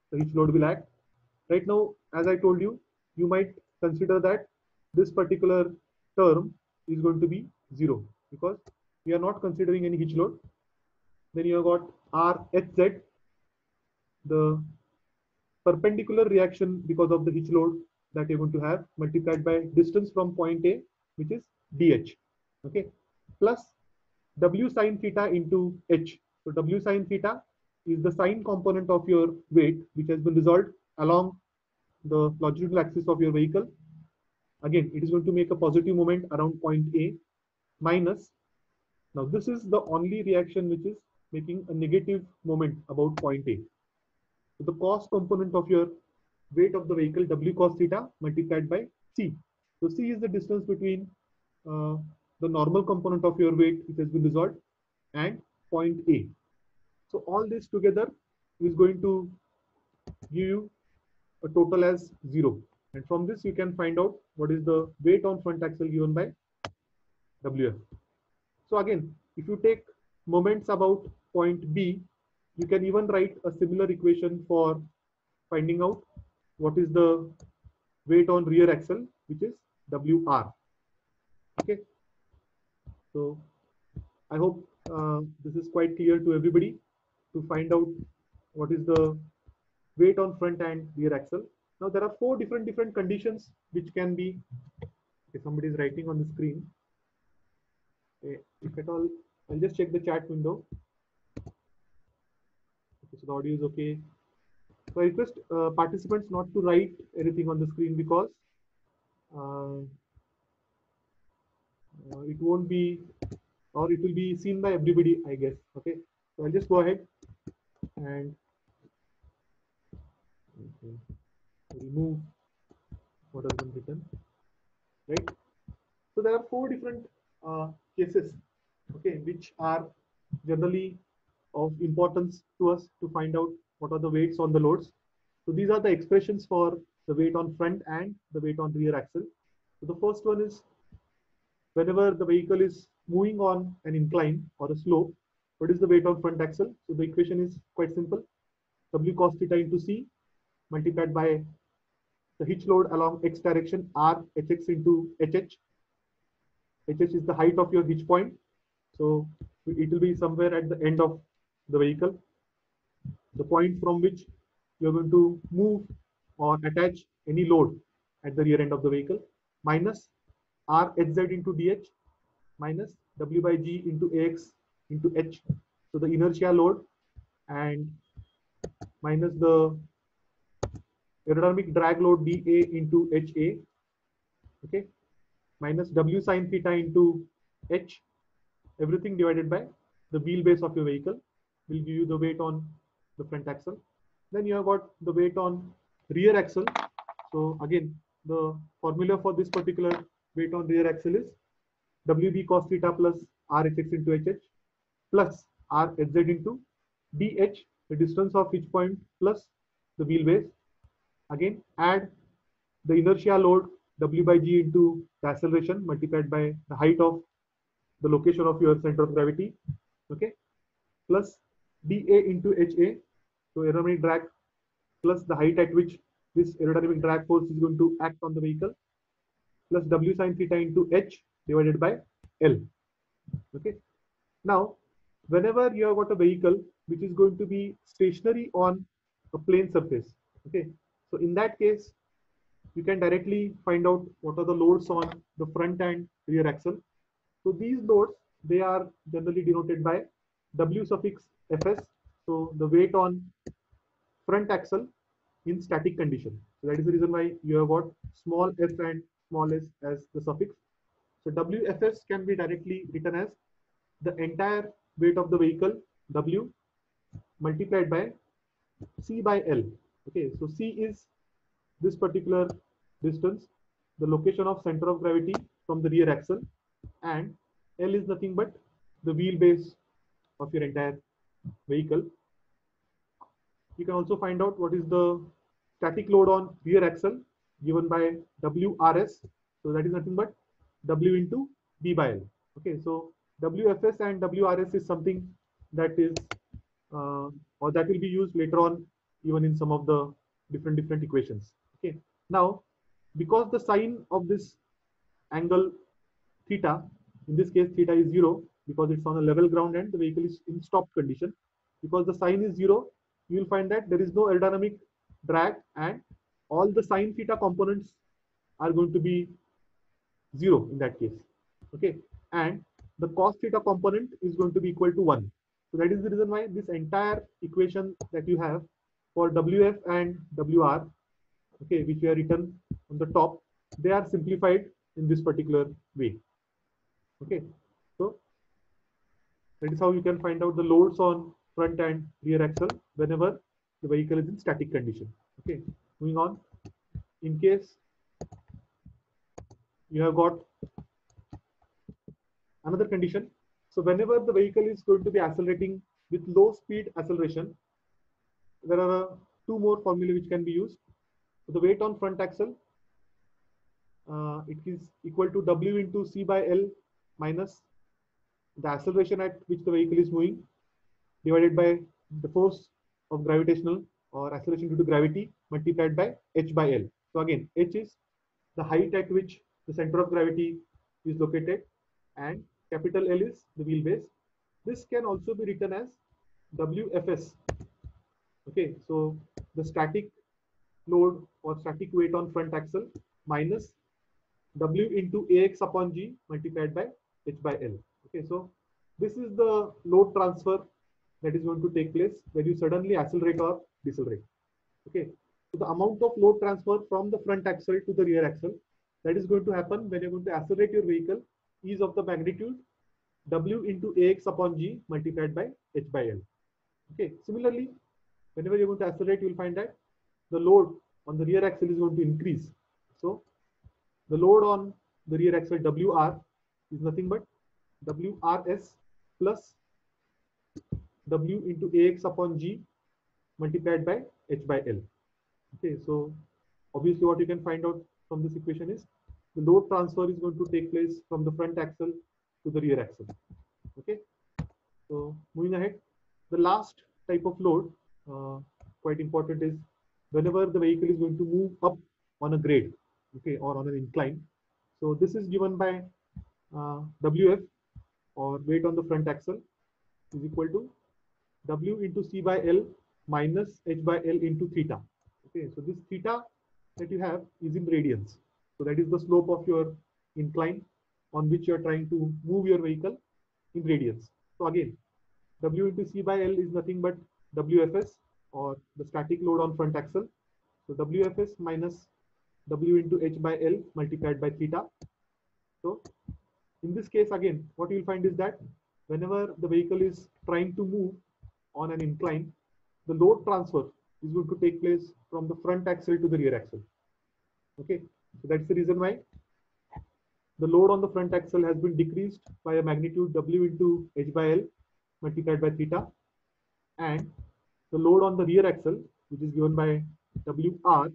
the hitch load will act. Right now, as I told you, you might consider that this particular term is going to be zero because we are not considering any hitch load. Then you have got R H Z, the perpendicular reaction because of the hitch load that you're going to have multiplied by distance from point A, which is D H. Okay, plus W sine theta into H. So W sine theta is the sine component of your weight, which has been resolved along the longitudinal axis of your vehicle. Again, it is going to make a positive moment around point A minus. Now, this is the only reaction which is making a negative moment about point A. So the cost component of your weight of the vehicle, W cos theta multiplied by C. So C is the distance between uh, the normal component of your weight which has been resolved and point A. So all this together is going to give you a total as zero. And from this you can find out what is the weight on front axle given by W F. So again, if you take moments about point B, you can even write a similar equation for finding out what is the weight on rear axle, which is W R. Okay. So I hope uh, this is quite clear to everybody to find out what is the weight on front and rear axle. Now there are four different different conditions which can be. Okay, somebody is writing on the screen. Okay, if at all, I'll just check the chat window. Okay, so the audio is okay. So I request uh, participants not to write anything on the screen because uh, uh, it won't be, or it will be seen by everybody, I guess. Okay, so I'll just go ahead and okay, remove what has been written, right? So there are four different uh, cases, okay, which are generally of importance to us to find out what are the weights on the loads. So these are the expressions for the weight on front and the weight on rear axle. So the first one is whenever the vehicle is moving on an incline or a slope, what is the weight on front axle? So the equation is quite simple. W cos theta into C multiplied by the hitch load along X direction, R H X into H H. H H is the height of your hitch point. So it will be somewhere at the end of the vehicle, the point from which you're going to move or attach any load at the rear end of the vehicle, minus R H Z into D H minus W by G into A X into H. So the inertia load and minus the aerodynamic drag load D A into H A. Okay, minus W sine theta into H. Everything divided by the wheelbase of your vehicle will give you the weight on the front axle. Then you have got the weight on rear axle. So again, the formula for this particular weight on rear axle is W B cos theta plus R H X into H H plus R H Z into D H, the distance of hitch point plus the wheelbase. Again, add the inertia load W by G into the acceleration multiplied by the height of the location of your center of gravity, okay, plus D A into H A, so aerodynamic drag plus the height at which this aerodynamic drag force is going to act on the vehicle, plus W sine theta into H divided by L. Okay. Now, whenever you have got a vehicle which is going to be stationary on a plane surface, okay, so in that case, you can directly find out what are the loads on the front and rear axle. So these loads, they are generally denoted by W suffix Fs. So the weight on front axle in static condition. So that is the reason why you have got small f and small s as the suffix. So W Fs can be directly written as the entire weight of the vehicle, W, multiplied by C by L. Okay, so C is this particular distance, the location of center of gravity from the rear axle, and L is nothing but the wheelbase of your entire vehicle. You can also find out what is the static load on rear axle given by W R S. So that is nothing but W into B by L. Okay, so W F S and W R S is something that is uh, or that will be used later on even in some of the different different equations. Okay. Now, because the sign of this angle theta, in this case theta is zero because it's on a level ground and the vehicle is in stop condition. Because the sign is zero, you will find that there is no aerodynamic drag and all the sine theta components are going to be zero in that case. Okay, and the cos theta component is going to be equal to one. So that is the reason why this entire equation that you have for W F and W R, okay, which we are written on the top, they are simplified in this particular way. Okay, so that is how you can find out the loads on front and rear axle whenever the vehicle is in static condition. Okay, moving on. In case you have got another condition, so whenever the vehicle is going to be accelerating with low speed acceleration, there are uh, two more formulae which can be used. So the weight on front axle, uh, it is equal to W into C by L minus the acceleration at which the vehicle is moving divided by the force of gravitational or acceleration due to gravity multiplied by H by L. So again, H is the height at which the center of gravity is located and capital L is the wheelbase. This can also be written as W F S. Okay, so the static load or static weight on front axle minus W into A X upon G multiplied by H by L. Okay, so this is the load transfer that is going to take place when you suddenly accelerate or decelerate. Okay, so the amount of load transfer from the front axle to the rear axle that is going to happen when you're going to accelerate your vehicle is of the magnitude W into A X upon G multiplied by H by L. Okay, similarly, whenever you're going to accelerate, you will find that the load on the rear axle is going to increase. So the load on the rear axle W R is nothing but W R S plus W into A X upon G multiplied by H by L. Okay, so obviously what you can find out from this equation is the load transfer is going to take place from the front axle to the rear axle. Okay, so moving ahead, the last type of load, uh, quite important, is whenever the vehicle is going to move up on a grade, okay, or on an incline. So this is given by uh, W F or weight on the front axle is equal to W into C by L minus H by L into theta. Okay, so this theta that you have is in radians. So that is the slope of your incline on which you are trying to move your vehicle in radians. So again, W into C by L is nothing but W F S or the static load on front axle. So W F S minus W into H by L multiplied by theta. So in this case, again, what you will find is that whenever the vehicle is trying to move on an incline, the load transfer is going to take place from the front axle to the rear axle. Okay, so that's the reason why the load on the front axle has been decreased by a magnitude W into H by L multiplied by theta, and the load on the rear axle, which is given by W R,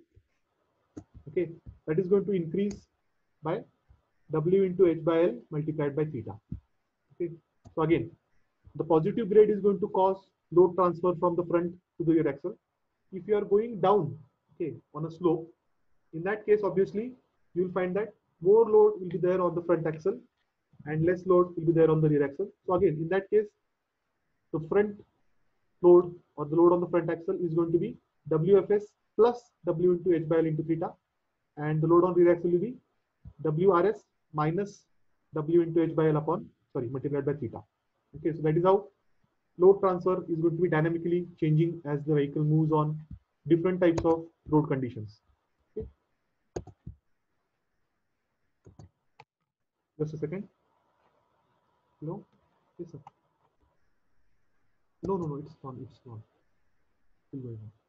okay, that is going to increase by W into H by L multiplied by theta. Okay, so again, the positive grade is going to cause load transfer from the front to the rear axle. If you are going down, okay, on a slope, in that case, obviously, you will find that more load will be there on the front axle and less load will be there on the rear axle. So again, in that case, the front load or the load on the front axle is going to be W F S plus W into H by L into theta, and the load on rear axle will be W R S minus W into H by L upon, sorry, multiplied by theta. Okay, so that is how load transfer is going to be dynamically changing as the vehicle moves on different types of road conditions. Okay. Just a second. No, yes, sir. No, no, no, it's not. It's not. Still going on.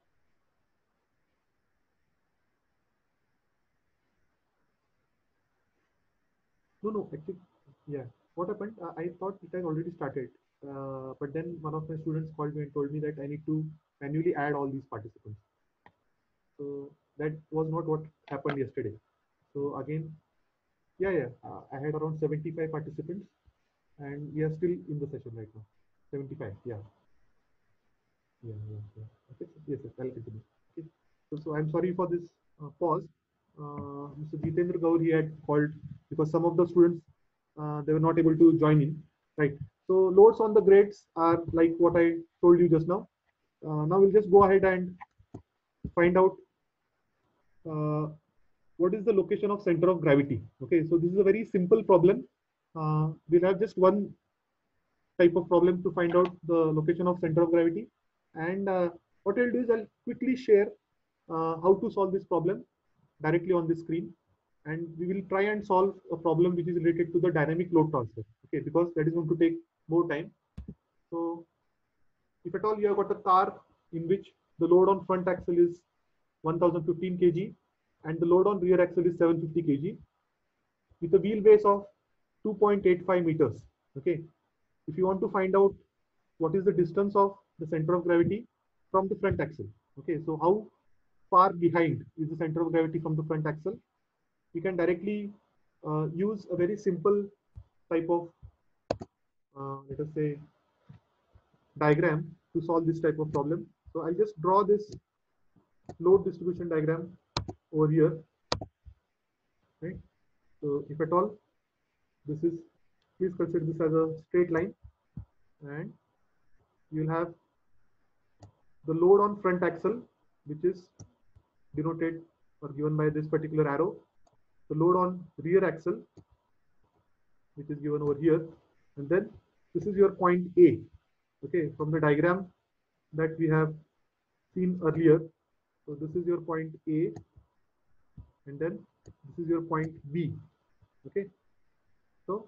No, no, actually, yeah. What happened? Uh, I thought it had already started, uh, but then one of my students called me and told me that I need to manually add all these participants. So that was not what happened yesterday. So again, yeah, yeah, uh, I had around seventy-five participants, and we are still in the session right now. seventy-five, yeah. Yeah, yeah, yeah. Okay. Yes, yes, I'll continue. Okay. So, so I'm sorry for this uh, pause. Uh, Mister Jitendra Gaur, he had called because some of the students uh, they were not able to join in, right? So loads on the grades are like what I told you just now. Uh, now we'll just go ahead and find out uh, what is the location of center of gravity. Okay, so this is a very simple problem. Uh, we'll have just one type of problem to find out the location of center of gravity. And uh, what I'll do is I'll quickly share uh, how to solve this problem directly on the screen. And we will try and solve a problem which is related to the dynamic load transfer. Okay, because that is going to take more time. So if at all you have got a car in which the load on front axle is one thousand fifteen kilograms and the load on rear axle is seven hundred fifty kilograms with a wheelbase of two point eight five meters. Okay, if you want to find out what is the distance of the center of gravity from the front axle. Okay, so how far behind is the center of gravity from the front axle? We can directly uh, use a very simple type of, uh, let us say, diagram to solve this type of problem. So I'll just draw this load distribution diagram over here, right? So if at all this is, please consider this as a straight line, and you'll have the load on front axle, which is denoted or given by this particular arrow, the load on rear axle, which is given over here, and then this is your point A. Okay, from the diagram that we have seen earlier. So this is your point A, and then this is your point B. Okay, so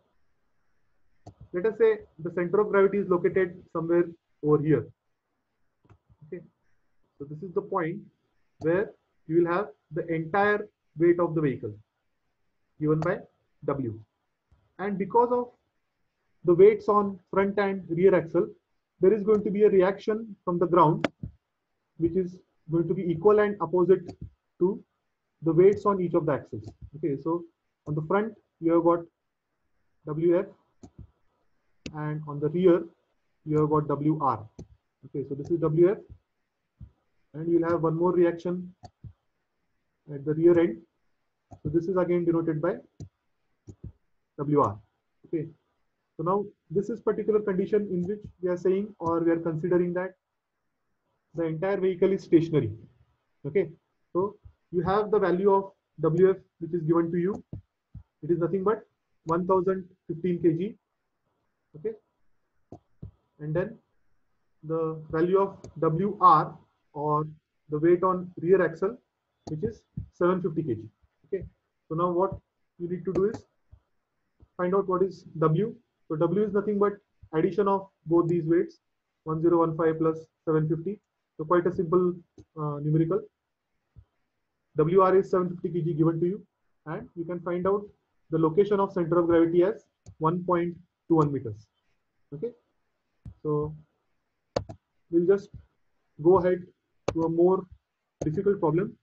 let us say the center of gravity is located somewhere over here. Okay, so this is the point where you will have the entire weight of the vehicle given by W. And because of the weights on front and rear axle, there is going to be a reaction from the ground, which is going to be equal and opposite to the weights on each of the axles. Okay, so on the front, you have got W F, and on the rear, you have got W R. Okay, so this is W F, and you'll have one more reaction at the rear end. So this is again denoted by W R. Okay, so now this is particular condition in which we are saying, or we are considering that the entire vehicle is stationary. Okay, so you have the value of W F which is given to you. It is nothing but one thousand fifteen kilograms. Okay, and then the value of W R, or the weight on rear axle, which is seven hundred fifty kilograms. Okay, so now what you need to do is find out what is W. So W is nothing but addition of both these weights, one thousand fifteen plus seven hundred fifty. So quite a simple uh, numerical. W R is seven hundred fifty kilograms given to you, and you can find out the location of center of gravity as one point two one meters. Okay, so we'll just go ahead to a more difficult problem,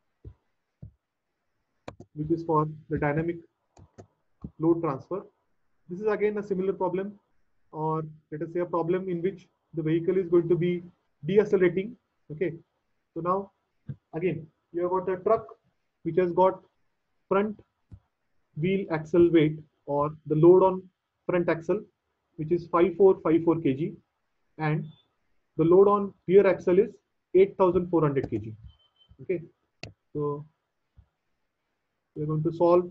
which is for the dynamic load transfer. This is again a similar problem, or let us say a problem in which the vehicle is going to be deaccelerating. Okay, so now again you have got a truck which has got front wheel axle weight, or the load on front axle, which is five thousand four hundred fifty-four kilograms, and the load on rear axle is eight thousand four hundred kilograms. Okay, so we are going to solve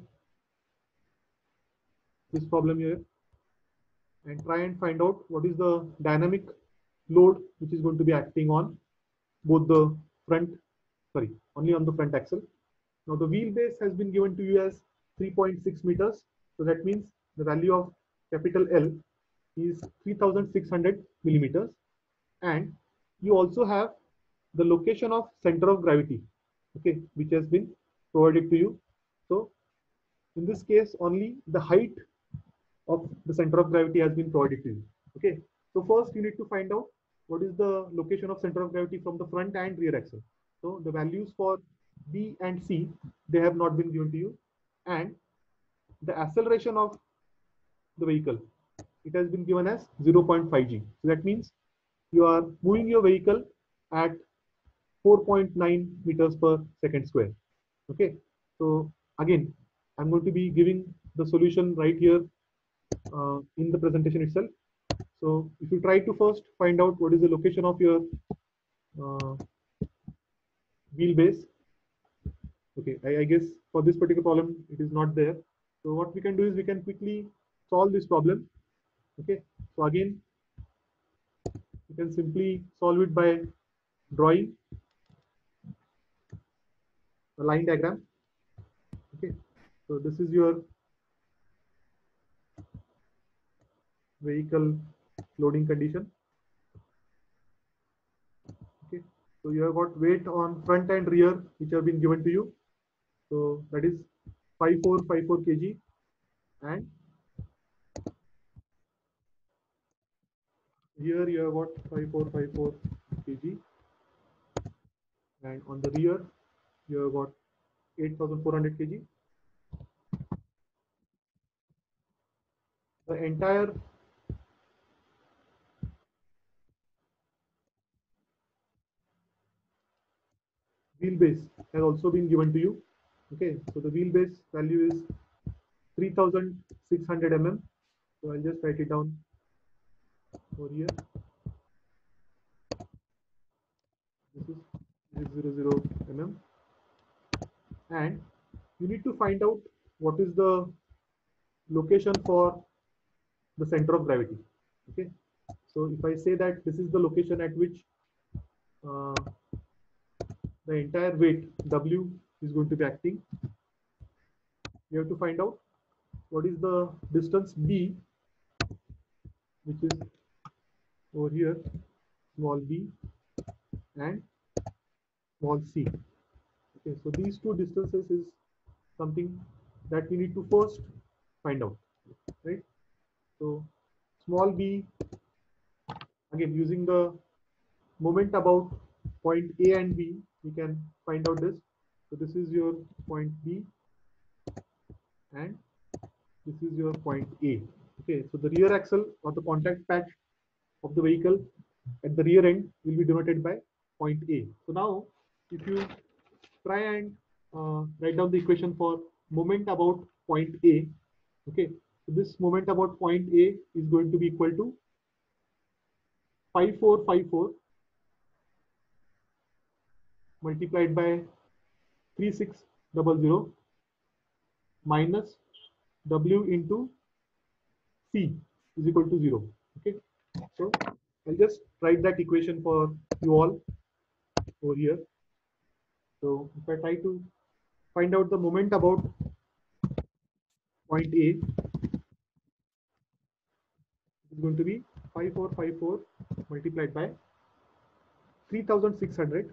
this problem here and try and find out what is the dynamic load which is going to be acting on both the front, sorry, only on the front axle. Now the wheelbase has been given to you as three point six meters. So that means the value of capital L is three thousand six hundred millimeters. And you also have the location of center of gravity, okay, which has been provided to you. So in this case, only the height of the center of gravity has been provided to you. Okay, so first you need to find out what is the location of center of gravity from the front and rear axle. So the values for B and C, they have not been given to you, and the acceleration of the vehicle, it has been given as zero point five g. So that means you are moving your vehicle at four point nine meters per second square. Okay, so again, I'm going to be giving the solution right here uh, in the presentation itself. So if you try to first find out what is the location of your uh, wheelbase, okay, I, I guess for this particular problem it is not there. So what we can do is we can quickly solve this problem. Okay, so again, you can simply solve it by drawing a line diagram. Okay, so this is your vehicle loading condition. Okay, so you have got weight on front and rear which have been given to you. So that is five four five four kg, and here you have got five four five four kg, and on the rear you have got eight thousand four hundred kg. The entire wheelbase has also been given to you. Okay, so the wheelbase value is three thousand six hundred millimeters. So I'll just write it down over here. This is six hundred millimeters, and you need to find out what is the location for the center of gravity. Okay, so if I say that this is the location at which uh, the entire weight W is going to be acting, you have to find out what is the distance B, which is over here, small b and small c. Okay, so these two distances is something that we need to first find out, right? So small b, again using the moment about point A and B, we can find out this. So this is your point B and this is your point A. Okay, so the rear axle or the contact patch of the vehicle at the rear end will be denoted by point A. So now if you try and uh, write down the equation for moment about point A, okay, so this moment about point A is going to be equal to five four five four multiplied by three six zero zero minus W into C is equal to zero. Okay, so I'll just write that equation for you all over here. So if I try to find out the moment about point A, is going to be five four five four multiplied by three thousand six hundred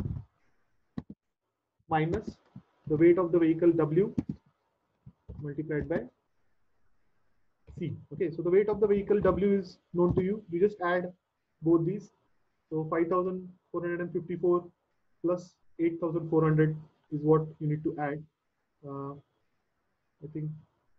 minus the weight of the vehicle W multiplied by C. Okay, so the weight of the vehicle W is known to you. You just add both these. So five thousand four hundred fifty-four plus eight thousand four hundred is what you need to add. Uh, I think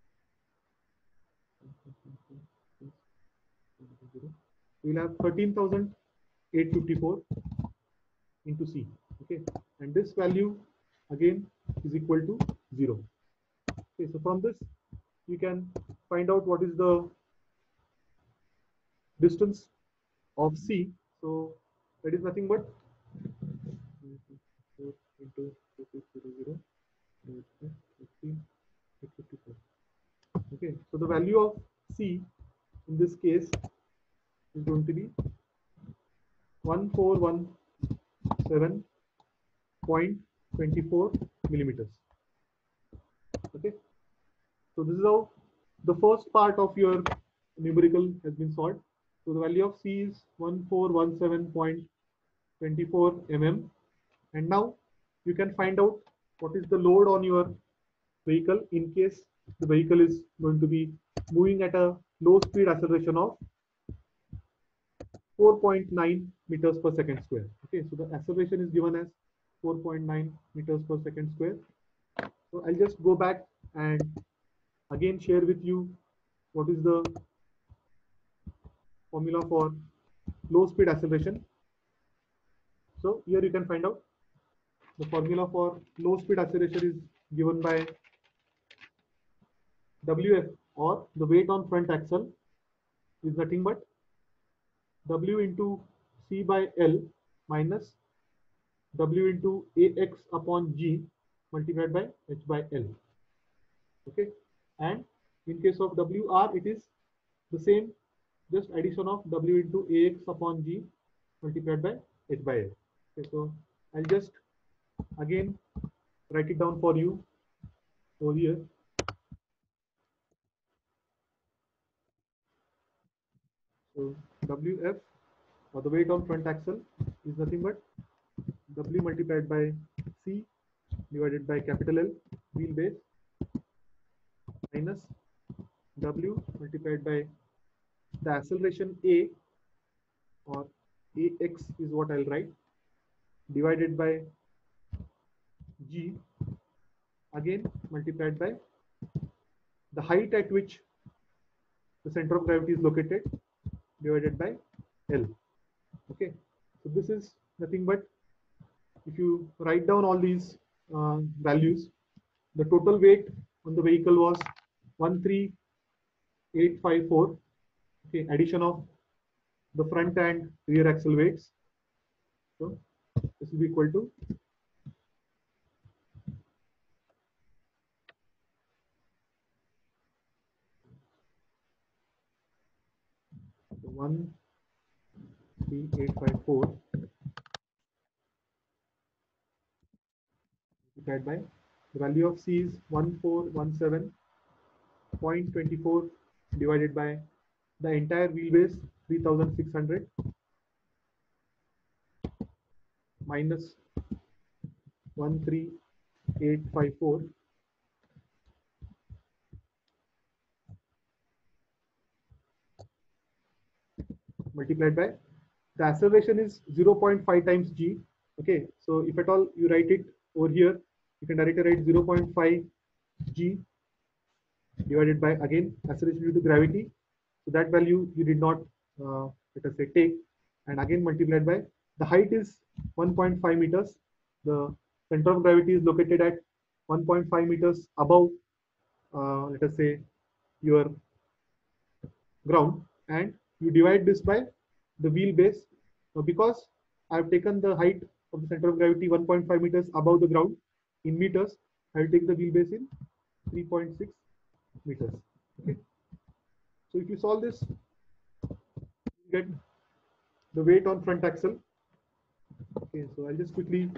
we'll have thirteen thousand eight hundred fifty-four into C. Okay, and this value again is equal to zero. Okay, so from this you can find out what is the distance of C. So that is nothing but into okay, so the value of C in this case is going to be one four one seven point two four millimeters. Okay, so this is how the first part of your numerical has been solved. So the value of C is one four one seven point two four millimeters, and now you can find out what is the load on your vehicle in case the vehicle is going to be moving at a low speed acceleration of four point nine meters per second square. Okay, so the acceleration is given as four point nine meters per second square. So I'll just go back and again share with you what is the formula for low speed acceleration. So here you can find out the formula for low speed acceleration is given by W F, or the weight on front axle is nothing but W into C by L minus W into A X upon G multiplied by H by L. Okay, and in case of W R, it is the same, just addition of W into A X upon G multiplied by H by L. Okay, so I'll just again write it down for you over here. So W F, or the weight on front axle, is nothing but W multiplied by C divided by capital L wheelbase minus W multiplied by the acceleration A, or A X is what I'll write, divided by G, again multiplied by the height at which the center of gravity is located, divided by L. Okay, so this is nothing but, if you write down all these uh, values, the total weight on the vehicle was one three eight five four. Okay, addition of the front and rear axle weights. So this will be equal to one three eight five four multiplied by the value of C is one four one seven point two four divided by the entire wheelbase three thousand six hundred minus one three eight five four multiplied by the acceleration is zero point five times G. Okay, so if at all you write it over here, you can directly write zero point five G divided by, again, acceleration due to gravity. So that value you did not uh, let us say take, and again multiplied by the height is one point five meters. The center of gravity is located at one point five meters above, uh, let us say, your ground, and you divide this by the wheelbase. Now, because I have taken the height of the center of gravity one point five meters above the ground in meters, I will take the wheelbase in three point six meters. Okay. So if you solve this, you get the weight on front axle. Okay, so I'll just quickly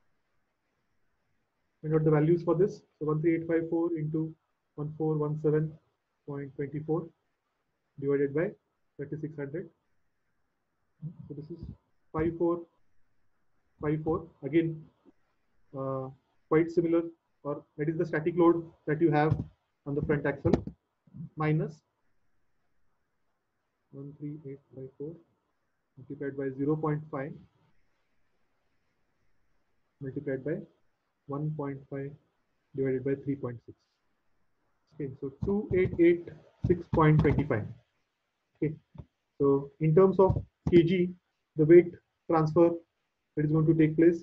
find out the values for this. So one three eight five four into one four one seven point two four divided by thirty-six hundred. So this is five four five four. Again, uh, quite similar, or that is the static load that you have on the front axle, minus one three eight five four multiplied by zero point five multiplied by one point five divided by three point six. Okay, so two eight eight six point two five. Okay, so in terms of kg, the weight transfer that is going to take place.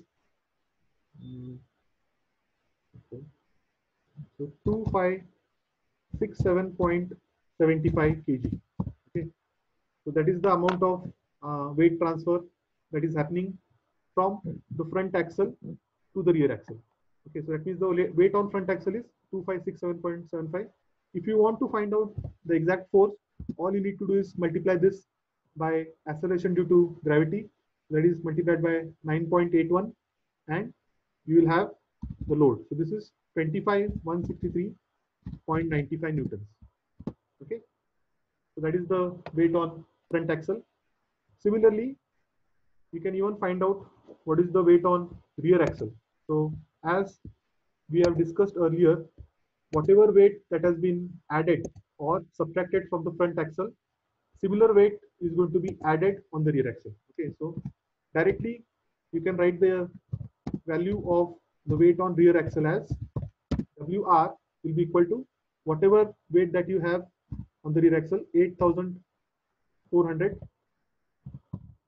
Okay. So two five six seven point seven five kg. Okay, so that is the amount of uh, weight transfer that is happening from the front axle to the rear axle. Okay, so that means the weight on front axle is two five six seven point seven five. If you want to find out the exact force, all you need to do is multiply this by acceleration due to gravity, that is multiplied by nine point eight one, and you will have the load. So this is twenty-five thousand one hundred sixty-three point nine five newtons. Okay, so that is the weight on front axle. Similarly, you can even find out what is the weight on rear axle. So as we have discussed earlier, whatever weight that has been added or subtracted from the front axle, similar weight is going to be added on the rear axle. Okay, so directly you can write the value of the weight on rear axle as W R will be equal to whatever weight that you have on the rear axle, eight thousand four hundred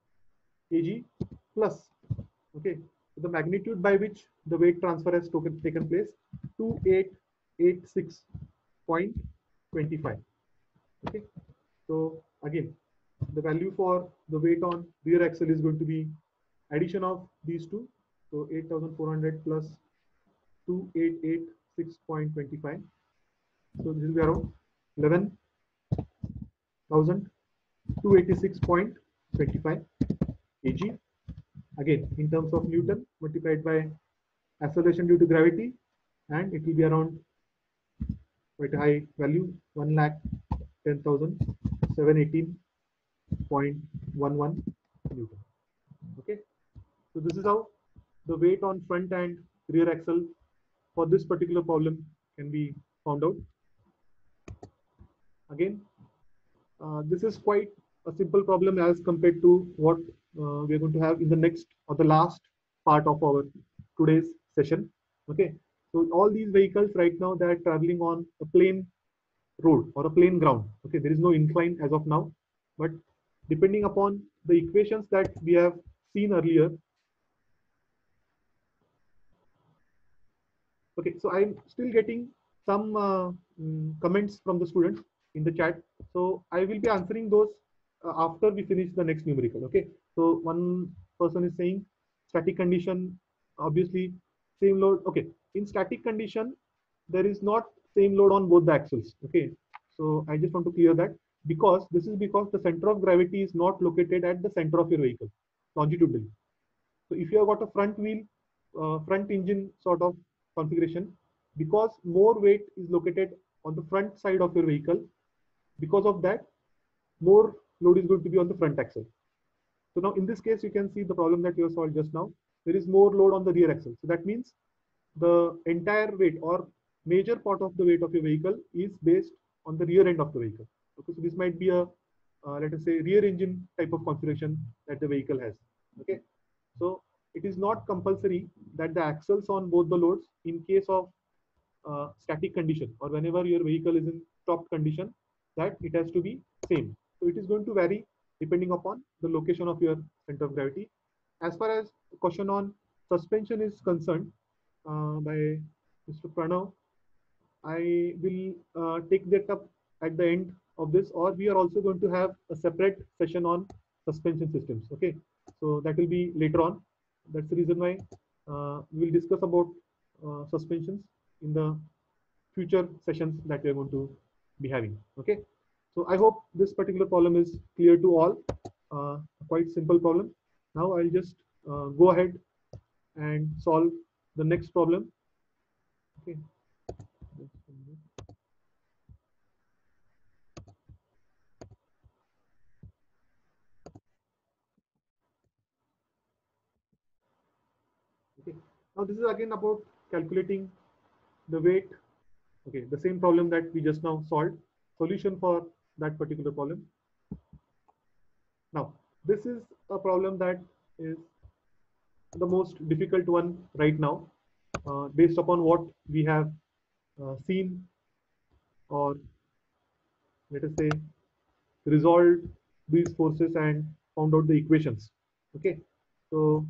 kg plus, okay, so the magnitude by which the weight transfer has taken, taken place, two eight eight six point two five. Okay, so again, the value for the weight on rear axle is going to be addition of these two. So eight thousand four hundred plus two eight eight six point two five. So this will be around eleven thousand two hundred eighty-six point two five kg. Again, in terms of Newton multiplied by acceleration due to gravity, and it will be around quite a high value, one lakh ten thousand seven hundred eighteen point one one Newton. Okay, so this is how the weight on front and rear axle for this particular problem can be found out. Again, uh, this is quite a simple problem as compared to what uh, we are going to have in the next or the last part of our today's session. Okay, so all these vehicles right now, they are traveling on a plain road or a plain ground. Okay, there is no incline as of now, but depending upon the equations that we have seen earlier. Okay, so I'm still getting some uh, mm, comments from the students in the chat. So I will be answering those uh, after we finish the next numerical. Okay, so one person is saying static condition, obviously same load. Okay, in static condition, there is not same load on both the axles. Okay, so I just want to clear that, because this is because the center of gravity is not located at the center of your vehicle longitudinally. So if you have got a front wheel, uh, front engine sort of configuration, because more weight is located on the front side of your vehicle, because of that, more load is going to be on the front axle. So now in this case, you can see the problem that you have solved just now. There is more load on the rear axle. So that means the entire weight or major part of the weight of your vehicle is based on the rear end of the vehicle. Okay, so this might be a, uh, let us say, rear engine type of configuration that the vehicle has. Okay, so it is not compulsory that the axles on both the loads, in case of uh, static condition or whenever your vehicle is in stopped condition, that it has to be same. So it is going to vary depending upon the location of your center of gravity. As far as the question on suspension is concerned, uh, by Mister Pranav, I will uh, take that up at the end of this, or we are also going to have a separate session on suspension systems. Okay, so that will be later on. That's the reason why uh, we will discuss about uh, suspensions in the future sessions that we are going to be having. Okay, so I hope this particular problem is clear to all. Uh, quite simple problem. Now I'll just uh, go ahead and solve the next problem. Okay. Okay. Now this is again about calculating the weight. Okay, the same problem that we just now solved. Solution for that particular problem. Now this is a problem that is the most difficult one right now, uh, based upon what we have uh, seen, or let us say resolved these forces and found out the equations. Okay, so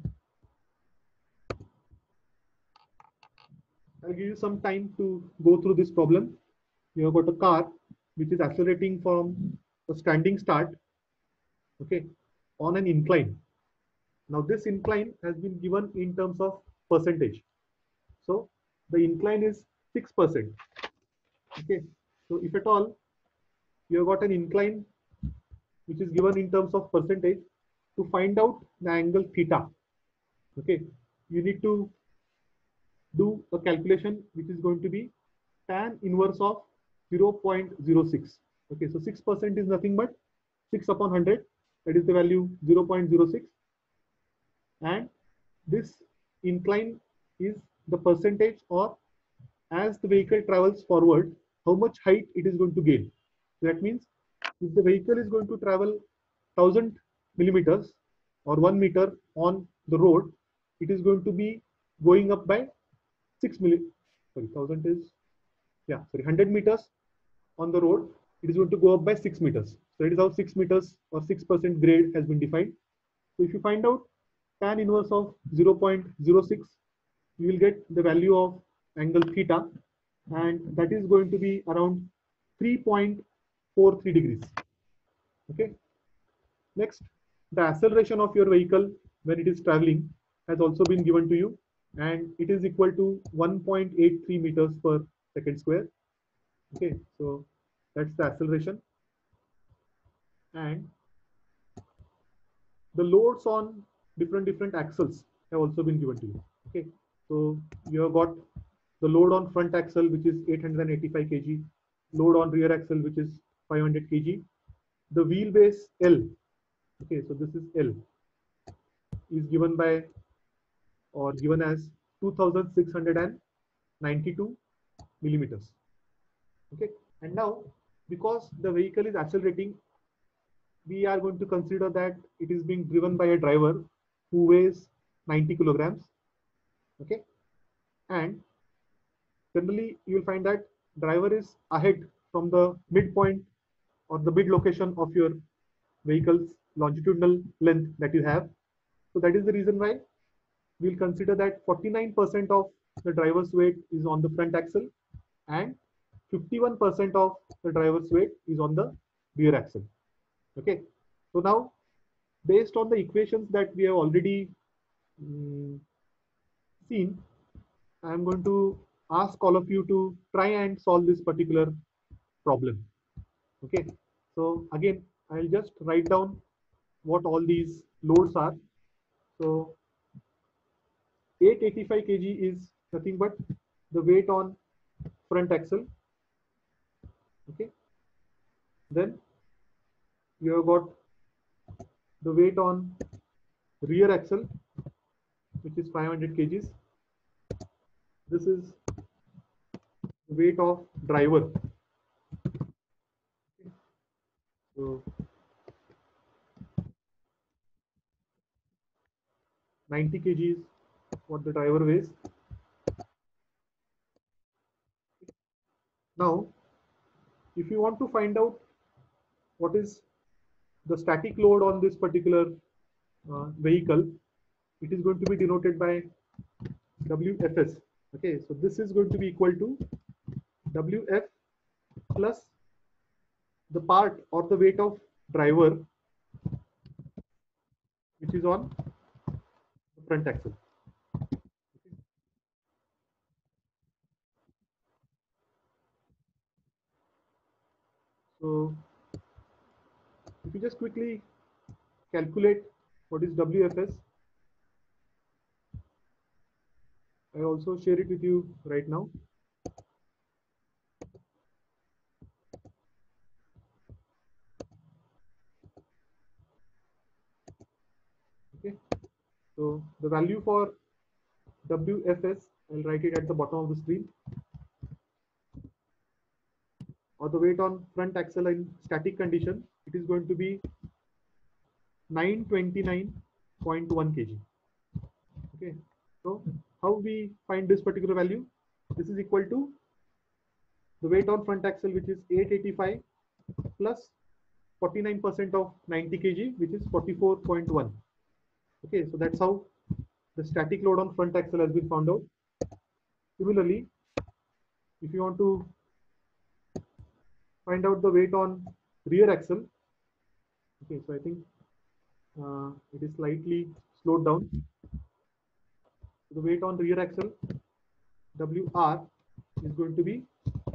I'll give you some time to go through this problem. You have got a car which is accelerating from a standing start, okay, on an incline. Now this incline has been given in terms of percentage. So the incline is six percent. Okay, so if at all you have got an incline which is given in terms of percentage, to find out the angle theta, okay, you need to do a calculation which is going to be tan inverse of zero point zero six. Okay, so six percent is nothing but six upon one hundred, that is the value zero point zero six, and this incline is the percentage, or as the vehicle travels forward, how much height it is going to gain. That means if the vehicle is going to travel one thousand millimeters or one meter on the road, it is going to be going up by six milli. Sorry, one thousand is, yeah, sorry, one hundred meters on the road, it is going to go up by six meters. So that is how six meters or six percent grade has been defined. So if you find out tan inverse of zero point zero six, you will get the value of angle theta, and that is going to be around three point four three degrees. Okay. Next, the acceleration of your vehicle when it is traveling has also been given to you, and it is equal to one point eight three meters per second square. Okay, so that's the acceleration, and the loads on different different axles have also been given to you. Okay, so you have got the load on front axle, which is eight hundred eighty-five kilograms, load on rear axle, which is five hundred kilograms, the wheelbase L. Okay, so this is L, is given by or given as two thousand six hundred ninety-two millimeters. Okay, and now because the vehicle is accelerating, we are going to consider that it is being driven by a driver who weighs ninety kilograms. Okay, and generally you will find that driver is ahead from the midpoint or the mid location of your vehicle's longitudinal length that you have. So that is the reason why we'll consider that forty-nine percent of the driver's weight is on the front axle and fifty-one percent of the driver's weight is on the rear axle. Okay, so now based on the equations that we have already um, seen, I'm going to ask all of you to try and solve this particular problem. Okay, so again, I'll just write down what all these loads are. So eight hundred eighty-five kilograms is nothing but the weight on front axle. Okay, then you have got the weight on rear axle, which is five hundred kilograms. This is the weight of driver. Okay. So ninety kilograms what the driver weighs. Now, if you want to find out what is the static load on this particular uh, vehicle, it is going to be denoted by W F S. Okay, so this is going to be equal to W F plus the part or the weight of driver, which is on the front axle. Okay. So if you just quickly calculate what is W F S, I also share it with you right now. Okay, so the value for W F S, I'll write it at the bottom of the screen, or the weight on front axle in static condition, it is going to be nine hundred twenty-nine point one kilograms. Okay, so how we find this particular value? This is equal to the weight on front axle, which is eight hundred eighty-five, plus forty-nine percent of ninety kilograms, which is forty-four point one. Okay, so that's how the static load on front axle has been found out. Similarly, if you want to find out the weight on rear axle, okay, so I think uh, it is slightly slowed down. So the weight on rear axle, W R, is going to be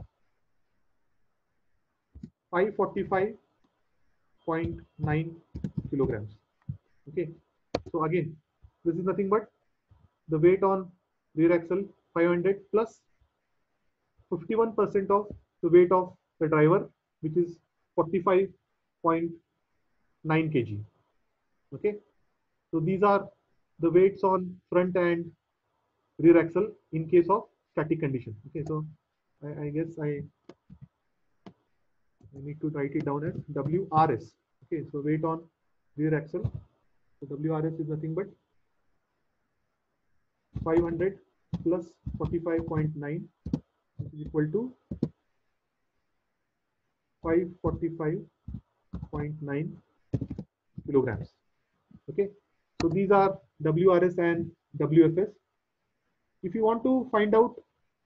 five hundred forty-five point nine kilograms. Okay, so again, this is nothing but the weight on rear axle five hundred plus fifty-one percent of the weight of the driver, which is forty-five point nine kilograms. Okay, so these are the weights on front and rear axle in case of static condition. Okay, so I, I guess I, I need to write it down as W R S. Okay, so weight on rear axle. So W R S is nothing but five hundred plus forty-five point nine, which is equal to five hundred forty-five point nine kilograms. Okay, So these are W R S and W F S. If you want to find out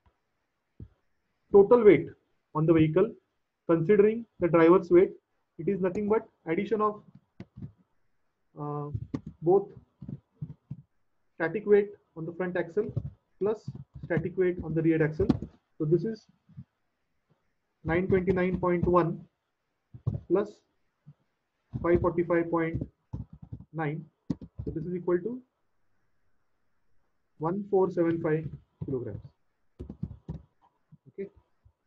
total weight on the vehicle, considering the driver's weight, it is nothing but addition of uh, both static weight on the front axle plus static weight on the rear axle. So this is nine twenty-nine point one plus five forty-five point nine. So this is equal to one four seven five kilograms. Okay.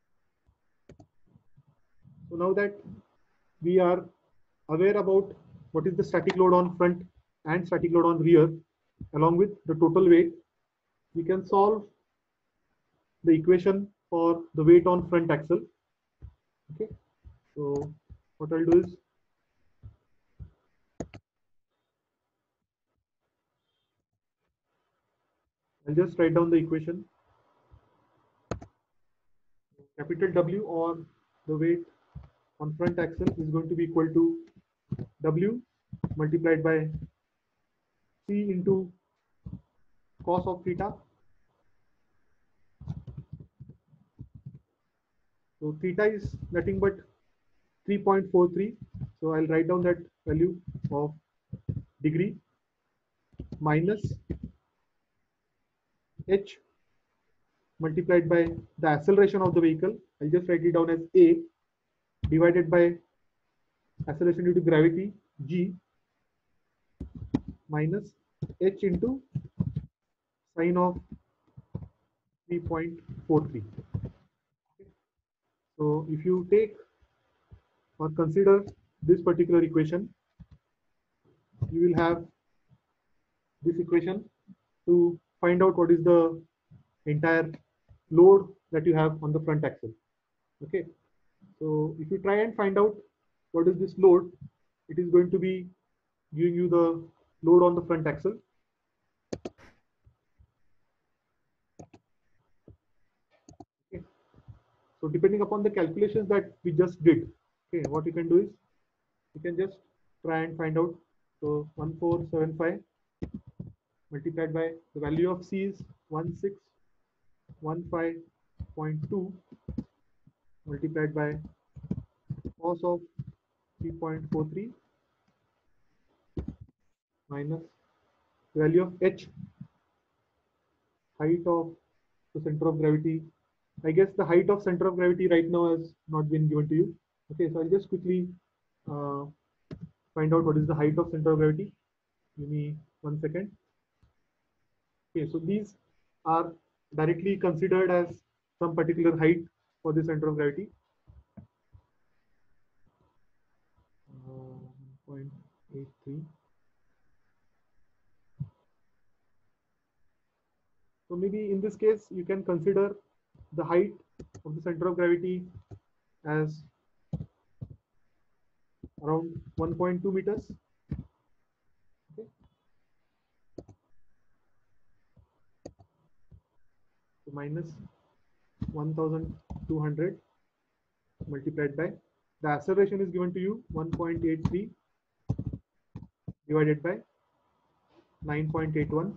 So now that we are aware about what is the static load on front and static load on rear, along with the total weight, we can solve the equation for the weight on front axle. Okay. So what I'll do is I'll just write down the equation. Capital W, or the weight on front axle, is going to be equal to W multiplied by C into cos of theta. So theta is nothing but three point four three. So I'll write down that value of degree minus h multiplied by the acceleration of the vehicle. I'll just write it down as A divided by acceleration due to gravity G minus h into sine of three point four three. So if you take or consider this particular equation, you will have this equation to find out what is the entire load that you have on the front axle. Okay, so if you try and find out what is this load, it is going to be giving you the load on the front axle. Okay, so depending upon the calculations that we just did, okay, what you can do is you can just try and find out. So one four seven five multiplied by the value of C is one six one five point two multiplied by cos of three point four three minus the value of h, height of the center of gravity. I guess the height of center of gravity right now has not been given to you. Okay, so I'll just quickly uh, find out what is the height of center of gravity. Give me one second. Okay, so these are directly considered as some particular height for the center of gravity. Uh, one point eight three. So maybe in this case, you can consider the height of the center of gravity as around one point two meters. Okay. So minus one thousand two hundred multiplied by the acceleration is given to you one point eight three divided by nine point eight one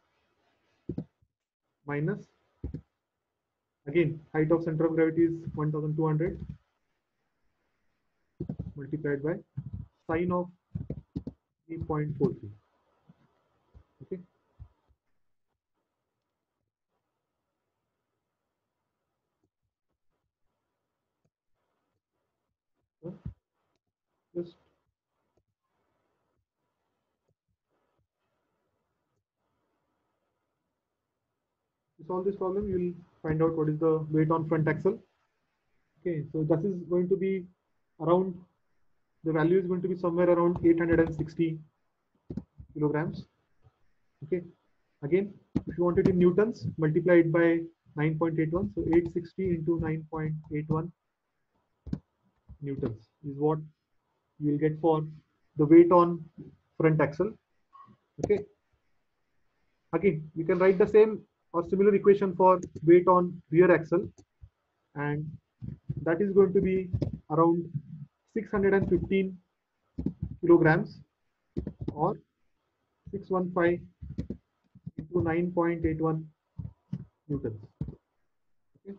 minus, again, height of center of gravity is one thousand two hundred multiplied by sine of three point four three. Okay. So just to solve this problem, you will find out what is the weight on front axle. Okay, so that is going to be around, the value is going to be somewhere around eight hundred sixty kilograms. Okay, again, if you want it in newtons, multiply it by nine point eight one. So eight hundred sixty into nine point eight one newtons is what you will get for the weight on front axle. Okay, again, we can write the same or similar equation for weight on rear axle, and that is going to be around six hundred fifteen kilograms, or six hundred fifteen into nine point eight one newtons. Okay.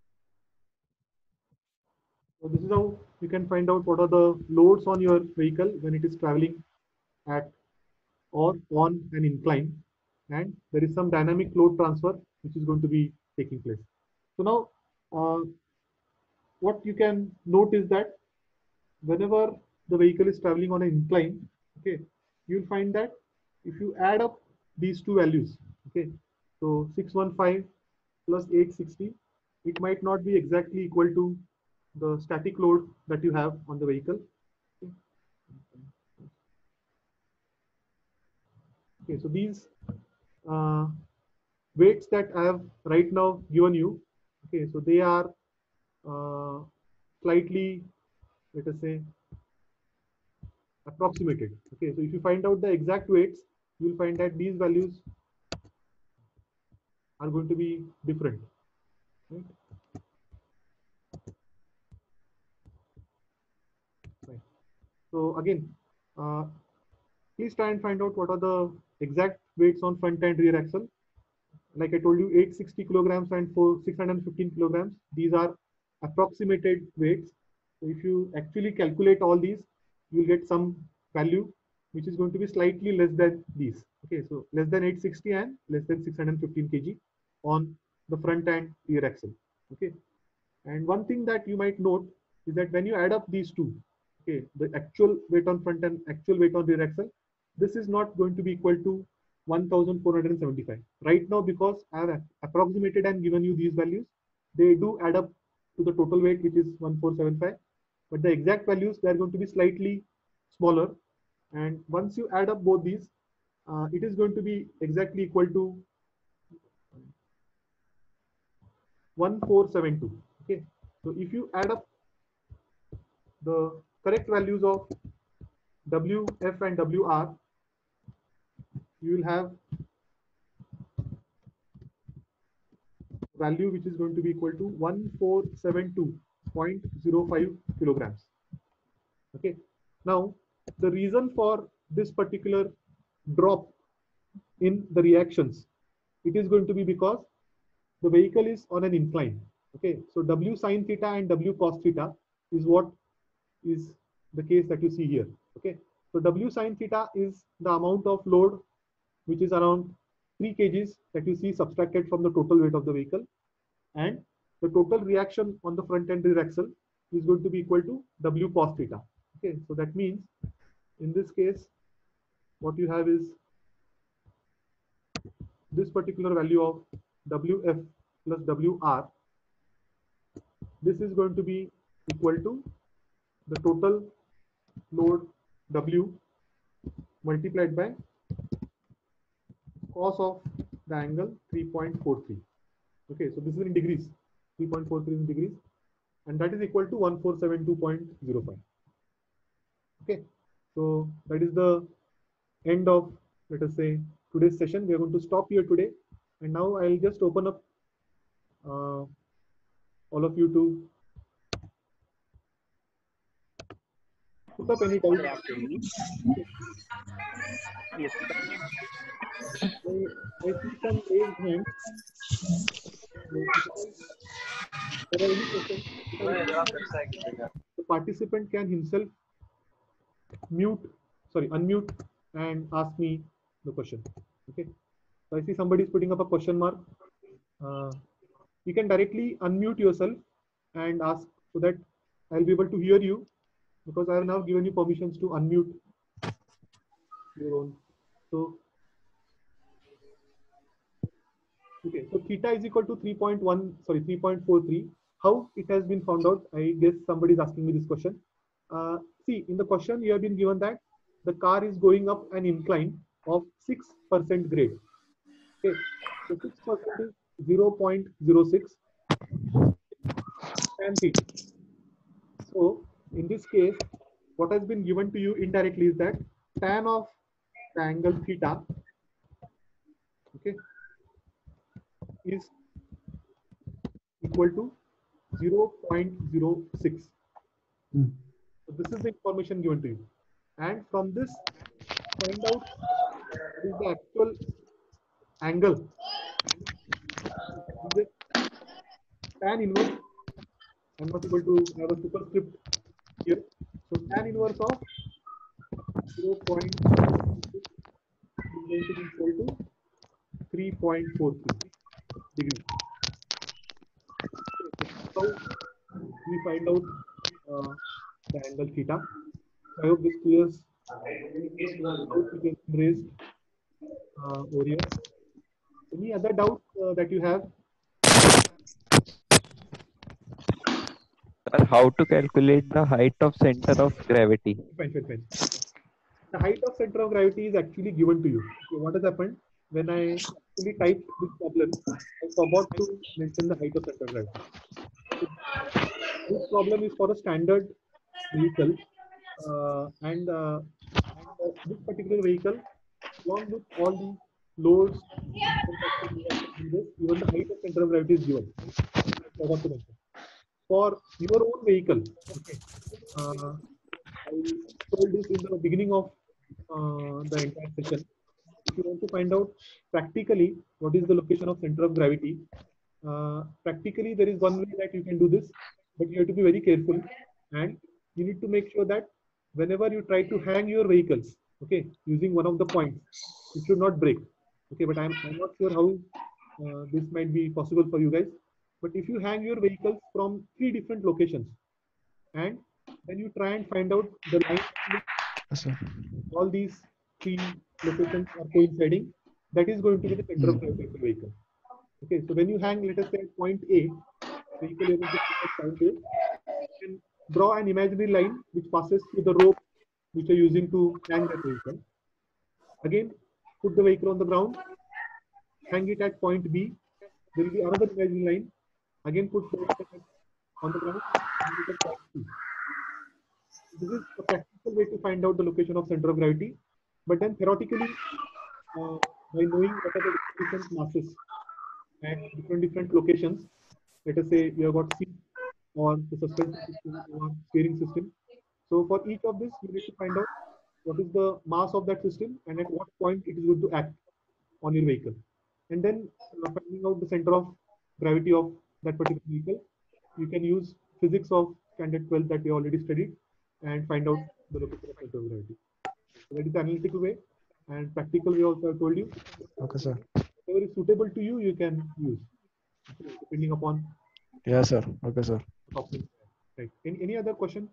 So this is how you can find out what are the loads on your vehicle when it is traveling at or on an incline, and there is some dynamic load transfer which is going to be taking place. So now uh, what you can note is that whenever the vehicle is traveling on an incline, okay, you'll find that if you add up these two values, okay, so six hundred fifteen plus eight hundred sixty, it might not be exactly equal to the static load that you have on the vehicle. Okay, so these uh, weights that I have right now given you, okay, so they are uh, slightly, let us say, approximated. Okay, so if you find out the exact weights, you will find that these values are going to be different. Right? Right. So again, uh, please try and find out what are the exact weights on front and rear axle. Like I told you, eight hundred sixty kilograms and for six hundred fifteen kilograms, these are approximated weights. So if you actually calculate all these, you will get some value which is going to be slightly less than these. Okay, so less than eight hundred sixty and less than six hundred fifteen kilograms on the front and rear axle. Okay, and one thing that you might note is that when you add up these two, okay, the actual weight on front and actual weight on rear axle, this is not going to be equal to one thousand four hundred seventy-five right now, because I have approximated and given you these values. They do add up to the total weight, which is one thousand four hundred seventy-five, but the exact values, they are going to be slightly smaller. And once you add up both these, uh, it is going to be exactly equal to one thousand four hundred seventy-two. Okay, so if you add up the correct values of W F and W R, you will have value which is going to be equal to one thousand four hundred seventy-two point zero five kilograms. Okay, now the reason for this particular drop in the reactions, it is going to be because the vehicle is on an incline. Okay, so W sine theta and W cos theta is what is the case that you see here. Okay, so W sine theta is the amount of load which is around three kgs that you see subtracted from the total weight of the vehicle, and the total reaction on the front and rear axle is going to be equal to W cos theta. Okay, so that means in this case, what you have is this particular value of W F plus W R. This is going to be equal to the total load W multiplied by cos of the angle three point four three. Okay, so this is in degrees, three point four three in degrees, and that is equal to one thousand four hundred seventy-two point zero five. Okay, so that is the end of, let us say, today's session. We are going to stop here today, and now I'll just open up uh, all of you to put up any doubt. Yes. I, I see some raised hands. There are any questions? The participant can himself mute, sorry, unmute and ask me the question. Okay. So I see somebody is putting up a question mark. Uh, you can directly unmute yourself and ask, so that I'll be able to hear you, because I have now given you permissions to unmute your own. So, okay, so theta is equal to three point one, sorry, three point four three. How it has been found out? I guess somebody is asking me this question. Uh, see, in the question, you have been given that the car is going up an incline of six percent grade. Okay, so six percent is zero point zero six tan theta. So, in this case, what has been given to you indirectly is that tan of the angle theta, okay, is equal to zero point zero six. Mm. So this is the information given to you, and from this, find out What is the actual angle? Is it tan inverse? I'm not able to have a superscript here. So tan inverse of zero point six is going to be equal to three point four three degrees. So we find out uh, the angle theta. So I hope this clears doubt which has been raised uh, over here. Any other doubt uh, that you have? Sir, how to calculate the height of center of gravity? Fine, fine, fine. The height of center of gravity is actually given to you. So what has happened when I actually typed this problem? I forgot to mention the height of center of gravity. So this problem is for a standard vehicle, uh, and, uh, and uh, this particular vehicle, along with all the loads, even the height of center of gravity is given. I forgot to mention. For your own vehicle, okay, uh, I told this in the beginning of uh, the entire session. If you want to find out practically what is the location of center of gravity, uh, practically there is one way that you can do this, but you have to be very careful, and you need to make sure that whenever you try to hang your vehicles, okay, using one of the points, it should not break. Okay, but I'm, I'm not sure how uh, this might be possible for you guys. But if you hang your vehicles from three different locations, and then you try and find out the line all these three locations are coinciding, that is going to be the center of gravity of the vehicle. Okay, so when you hang, let us say at point A, vehicle is at point A, you can draw an imaginary line which passes through the rope which you're using to hang that vehicle. Again, put the vehicle on the ground, hang it at point B. There will be another imaginary line. Again, put the vehicle on the ground, hang it at point C. This is a practical way to find out the location of center of gravity. But then theoretically, uh, by knowing what are the different masses at different different locations, let us say you have got seat or the suspension system or steering system. So for each of this, you need to find out what is the mass of that system and at what point it is going to act on your vehicle. And then uh, finding out the center of gravity of that particular vehicle, you can use physics of standard twelve that we already studied and find out the location of center of gravity. So that is the analytical way, and practical way also I told you. Okay, sir. Whatever is suitable to you, you can use, depending upon. Yes, sir. Okay, sir. Topic. Right. Any, any other question?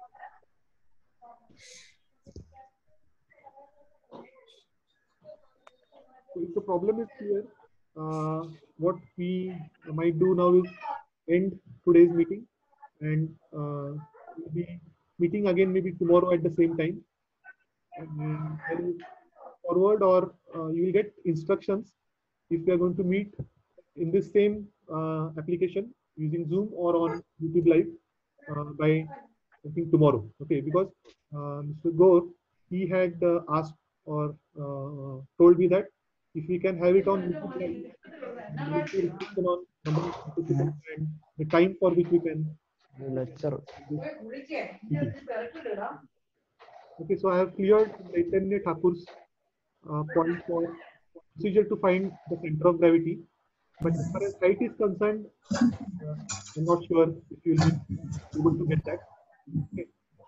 So if the problem is clear, uh, what we might do now is end today's meeting, and uh, we'll be meeting again maybe tomorrow at the same time. And then forward, or uh, you will get instructions if we are going to meet in this same uh, application using Zoom or on YouTube Live uh, by I think tomorrow. Okay, because uh, Mister Gore, he had uh, asked or uh, told me that if we can have it on YouTube Live, there is a restriction on number of participants and the time for which we can. Lecture. Okay, so I have cleared Chaitanya Thakur's uh, point for procedure to find the center of gravity. But as far as height is concerned, uh, I'm not sure if you'll be able to get that. Okay.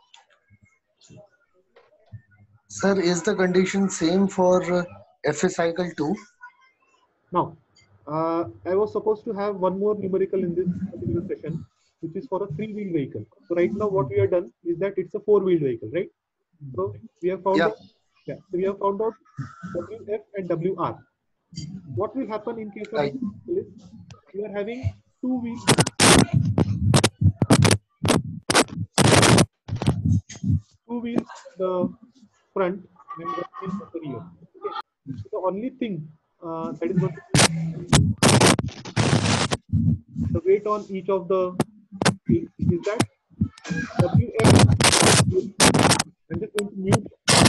Sir, is the condition same for uh, F A cycle two? Now, uh, I was supposed to have one more numerical in this particular session, which is for a three-wheel vehicle. So right now, what we have done is that it's a four-wheel vehicle, right? So we have found Yeah. out, yeah. So we have found out W F and W R. What will happen in case of Right. this is we are having two wheels, two wheels the front and one wheel at the rear. Okay. So the only thing uh, that is going to be the weight on each of the wheels is that W F. I'm just going to mute.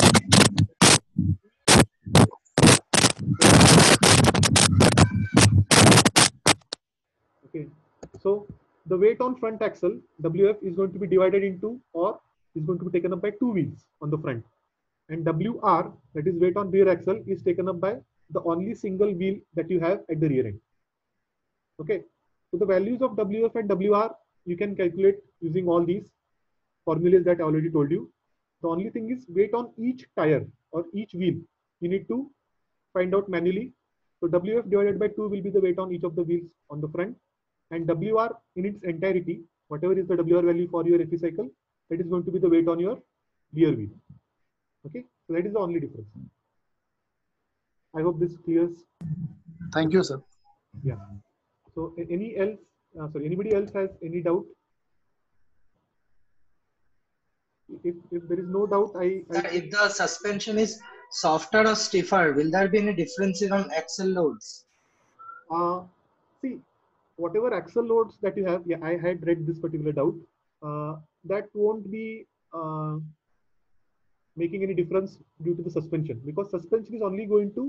Okay, so the weight on front axle W F is going to be divided into, or is going to be taken up by two wheels on the front. and W R, that is weight on rear axle, is taken up by the only single wheel that you have at the rear end. Okay, so the values of W F and W R you can calculate using all these formulas that I already told you. The only thing is weight on each tire or each wheel you need to find out manually. So W F divided by two will be the weight on each of the wheels on the front, and W R in its entirety, whatever is the W R value for your F E cycle, that is going to be the weight on your rear wheel. Okay, so that is the only difference. I hope this clears. Thank you, sir. Yeah. So any else? Uh, sorry, anybody else has any doubt? If, if there is no doubt, I, I Sir, if the suspension is softer or stiffer, will there be any difference in on axle loads? uh, see whatever axle loads that you have. Yeah, I had read this particular doubt. Uh, that won't be uh, making any difference due to the suspension, because suspension is only going to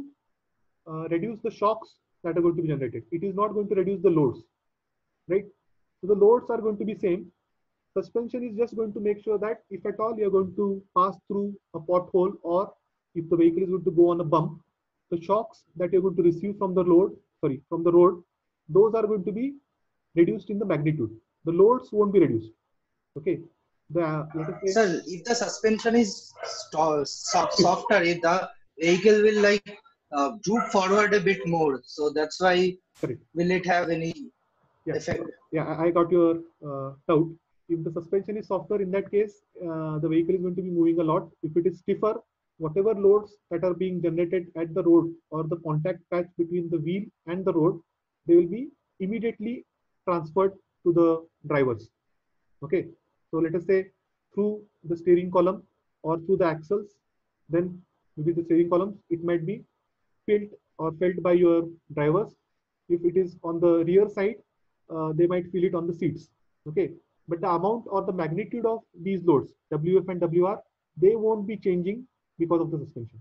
uh, reduce the shocks that are going to be generated. It is not going to reduce the loads, right? So the loads are going to be same. Suspension is just going to make sure that if at all you're going to pass through a pothole, or if the vehicle is going to go on a bump, the shocks that you're going to receive from the load, sorry, from the road, those are going to be reduced in the magnitude. The loads won't be reduced. Okay. The, let us say, Sir, if the suspension is sto- so- softer, if the vehicle will like uh, droop forward a bit more, so that's why correct. will it have any Yeah. effect? Yeah, I I got your uh, doubt. If the suspension is softer, in that case, uh, the vehicle is going to be moving a lot. If it is stiffer, whatever loads that are being generated at the road or the contact patch between the wheel and the road, they will be immediately transferred to the drivers. Okay, so let us say through the steering column or through the axles, then maybe the steering columns, it might be felt or felt by your drivers. If it is on the rear side, uh, they might feel it on the seats. Okay, but the amount or the magnitude of these loads, W F and W R, they won't be changing because of the suspension.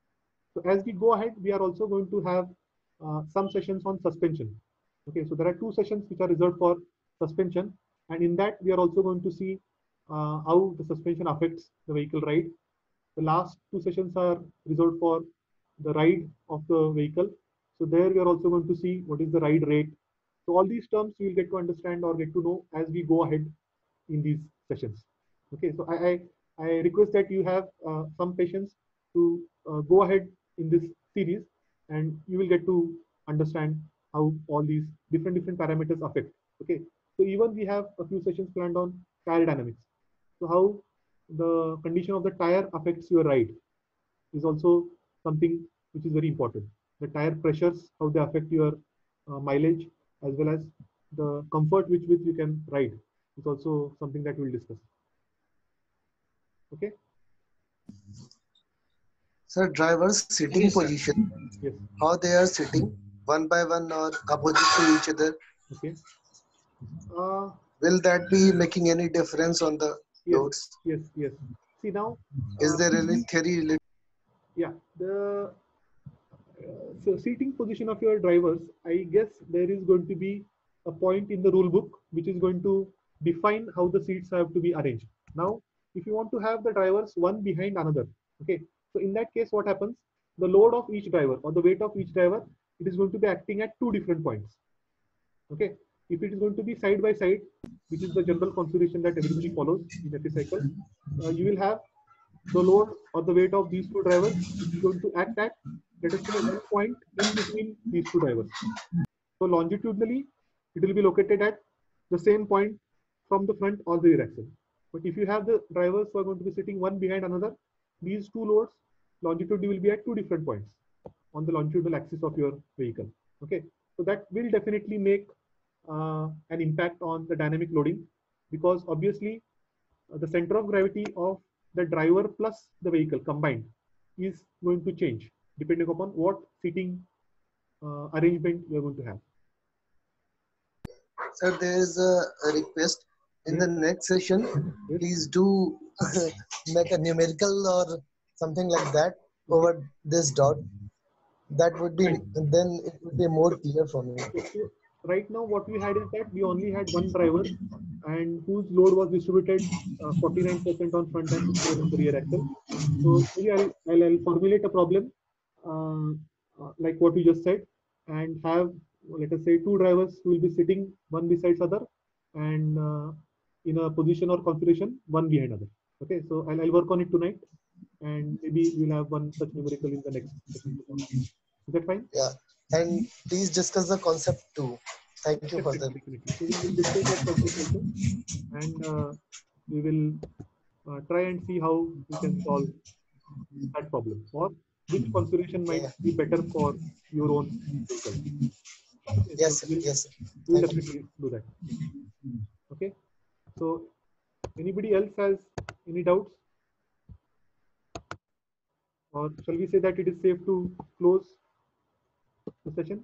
So as we go ahead, we are also going to have uh, some sessions on suspension. Okay, so there are two sessions which are reserved for suspension, and in that we are also going to see uh, how the suspension affects the vehicle ride. The last two sessions are reserved for the ride of the vehicle. So there we are also going to see what is the ride rate. So all these terms you will get to understand or get to know as we go ahead in these sessions. Okay, so I I, I request that you have uh, some patience to uh, go ahead in this series, and you will get to understand how all these different different parameters affect. Okay, so even we have a few sessions planned on tire dynamics. So how the condition of the tire affects your ride is also something which is very important. The tire pressures, how they affect your uh, mileage, as well as the comfort which with you can ride, is also something that we'll discuss. Okay. Sir, driver's sitting Yes, sir. position, Yes. how they are sitting, one by one or opposite to each other. Okay. Uh, Will that be making any difference on the yes. loads? Yes. Yes. See now. Is Uh, there any theory related? yeah. The uh, so seating position of your drivers, I guess there is going to be a point in the rule book which is going to define how the seats have to be arranged. Now, if you want to have the drivers one behind another, okay, so in that case, what happens? The load of each driver or the weight of each driver, it is going to be acting at two different points. Okay, if it is going to be side by side, which is the general configuration that everybody follows in every cycle, uh, you will have the load or the weight of these two drivers is going to act at, let us say, one point in between these two drivers. So longitudinally, it will be located at the same point from the front or the rear axle. But if you have the drivers who are going to be sitting one behind another, these two loads longitudinally will be at two different points on the longitudinal axis of your vehicle. Okay, so that will definitely make uh, an impact on the dynamic loading, because obviously uh, the center of gravity of the driver plus the vehicle combined is going to change depending upon what seating uh, arrangement you are going to have. Sir, there is a, a request. In the next session, Yes. please do make a numerical or something like that over this dot. That would be, Right. then it would be more clear for me. So, right now what we had is that we only had one driver and whose load was distributed uh, forty-nine percent on front and fifty percent on the rear axle. So maybe I'll, I'll, I'll formulate a problem uh, uh, like what you just said, and have, let us say, two drivers who will be sitting one besides other and uh, in a position or configuration one behind other. Okay, so I'll, I'll work on it tonight, and maybe we'll have one such numerical in the next session. Is that fine? Yeah. And please discuss the concept too. Thank you for Definitely, that. definitely. So we will discuss that concept also, and uh, we will uh, try and see how we can solve that problem, or which configuration might Yeah. be better for your own vehicle. Okay, Yes, so sir. we'll, Yes, sir. we'll Thank you. definitely do that. Okay, so anybody else has any doubts, or shall we say that it is safe to close the session?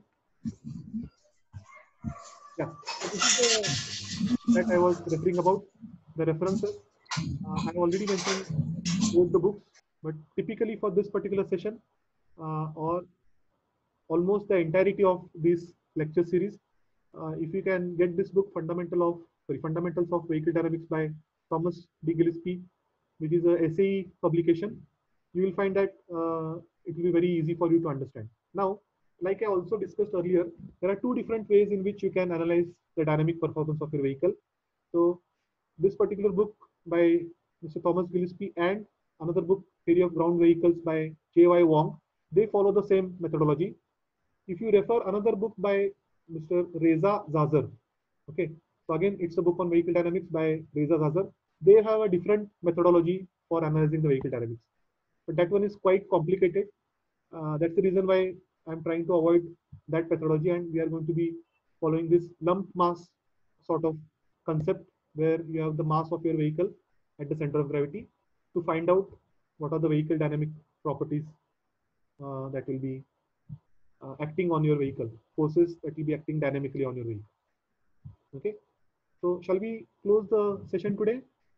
Yeah, so this is the that I was referring about, the references. Uh, I already mentioned both the books, but typically for this particular session, uh, or almost the entirety of this lecture series, uh, if you can get this book, Fundamental of sorry, Fundamentals of Vehicle Dynamics by Thomas D. Gillespie, which is a essay publication, you will find that uh, it will be very easy for you to understand. Now, like I also discussed earlier, there are two different ways in which you can analyze the dynamic performance of your vehicle. So this particular book by Mister Thomas Gillespie and another book, Theory of Ground Vehicles by J Y Wong, they follow the same methodology. If you refer another book by Mister Reza Zazer, okay, so again it's a book on vehicle dynamics by Reza Zazer. They have a different methodology for analyzing the vehicle dynamics, but that one is quite complicated. Uh, that's the reason why I'm trying to avoid that methodology, and we are going to be following this lump mass sort of concept where you have the mass of your vehicle at the center of gravity to find out what are the vehicle dynamic properties uh, that will be uh, acting on your vehicle, forces that will be acting dynamically on your vehicle. Okay, so shall we close the session today?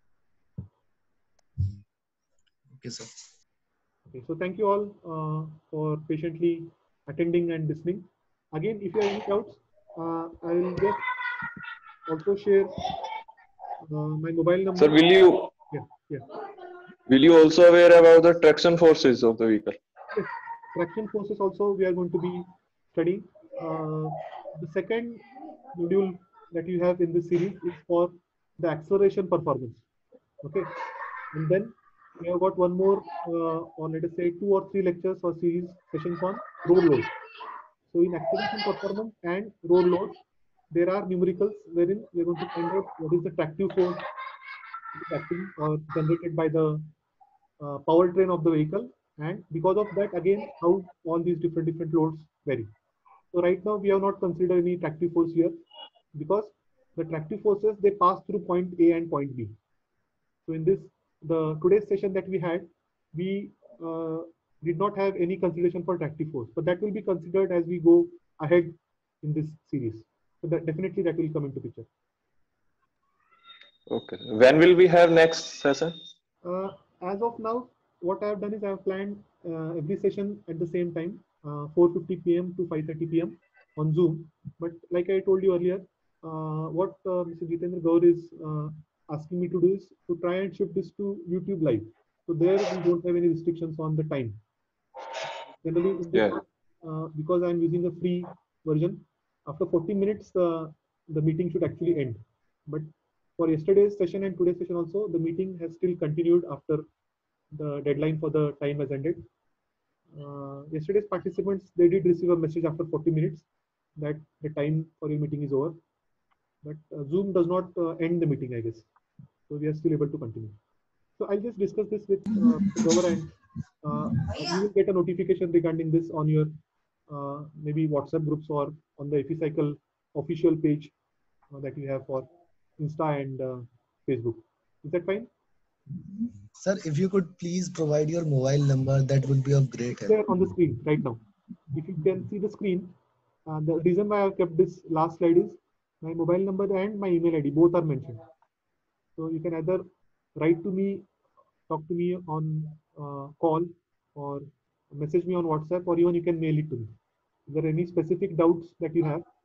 Okay, sir. Okay, so thank you all uh, for patiently attending and listening. Again, if you have any doubts, uh, I will just also share uh, my mobile number. Sir, will you Yeah, yeah. will you also aware about the traction forces of the vehicle? Yes, traction forces also we are going to be studying. Uh, the second module that you have in this series is for the acceleration performance. Okay, and then we have got one more, uh, or let us say two or three lectures or series sessions on road load. So in acceleration performance and road load, there are numericals wherein we are going to find out what is the tractive force acting or generated by the uh, powertrain of the vehicle, and because of that, again, how all these different different loads vary. So right now we have not considered any tractive force here, because the tractive forces, they pass through point A and point B. So in this, the today's session that we had, we uh, did not have any consideration for tractive force, but that will be considered as we go ahead in this series. So that definitely that will come into picture. Okay. When will we have next session? Uh, as of now, what I have done is I have planned uh, every session at the same time, uh, four fifty p m to five thirty p m on Zoom. But like I told you earlier, uh, what uh, Mister Jitendra Gaur is uh, asking me to do is to try and shift this to YouTube Live. So there we don't have any restrictions on the time. Generally, in this Yeah. one, uh, because I'm using a free version, after forty minutes, uh, the meeting should actually end. But for yesterday's session and today's session also, the meeting has still continued after the deadline for the time has ended. Uh, yesterday's participants, they did receive a message after forty minutes that the time for your meeting is over. But uh, Zoom does not uh, end the meeting, I guess. So we are still able to continue. So I'll just discuss this with uh, Gaur, and uh, you will get a notification regarding this on your uh, maybe WhatsApp groups or on the Eficycle official page uh, that you have for Insta and uh, Facebook. Is that fine? Sir, if you could please provide your mobile number, that would be of great help. There on the screen right now. If you can see the screen, uh, the reason why I have kept this last slide is my mobile number and my email I D, both are mentioned. So you can either write to me, talk to me on uh, call, or message me on WhatsApp, or even you can mail it to me. If there are any specific doubts that you have,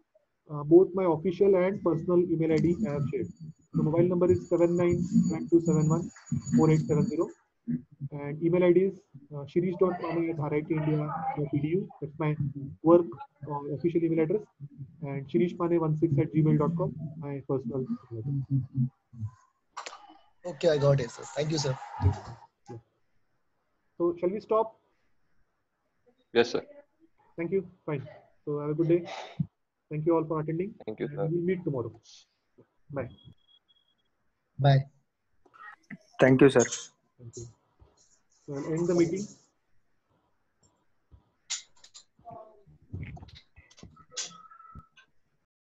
uh, both my official and personal email I D I have shared. The mobile number is seven nine seven two seven one four eight seven zero. And email I D is uh, shirish dot pane at r i t india dot e d u. That's my work uh, official email address. And shirish pane one six at gmail dot com, my personal email address. Okay, I got it, sir. Thank you, sir. Yeah. So shall we stop? Yes, sir. Thank you. Fine. So have a good day. Thank you all for attending. Thank you, And sir. we'll meet tomorrow. Bye. Bye. Thank you, sir. Thank you. So I'll end the meeting.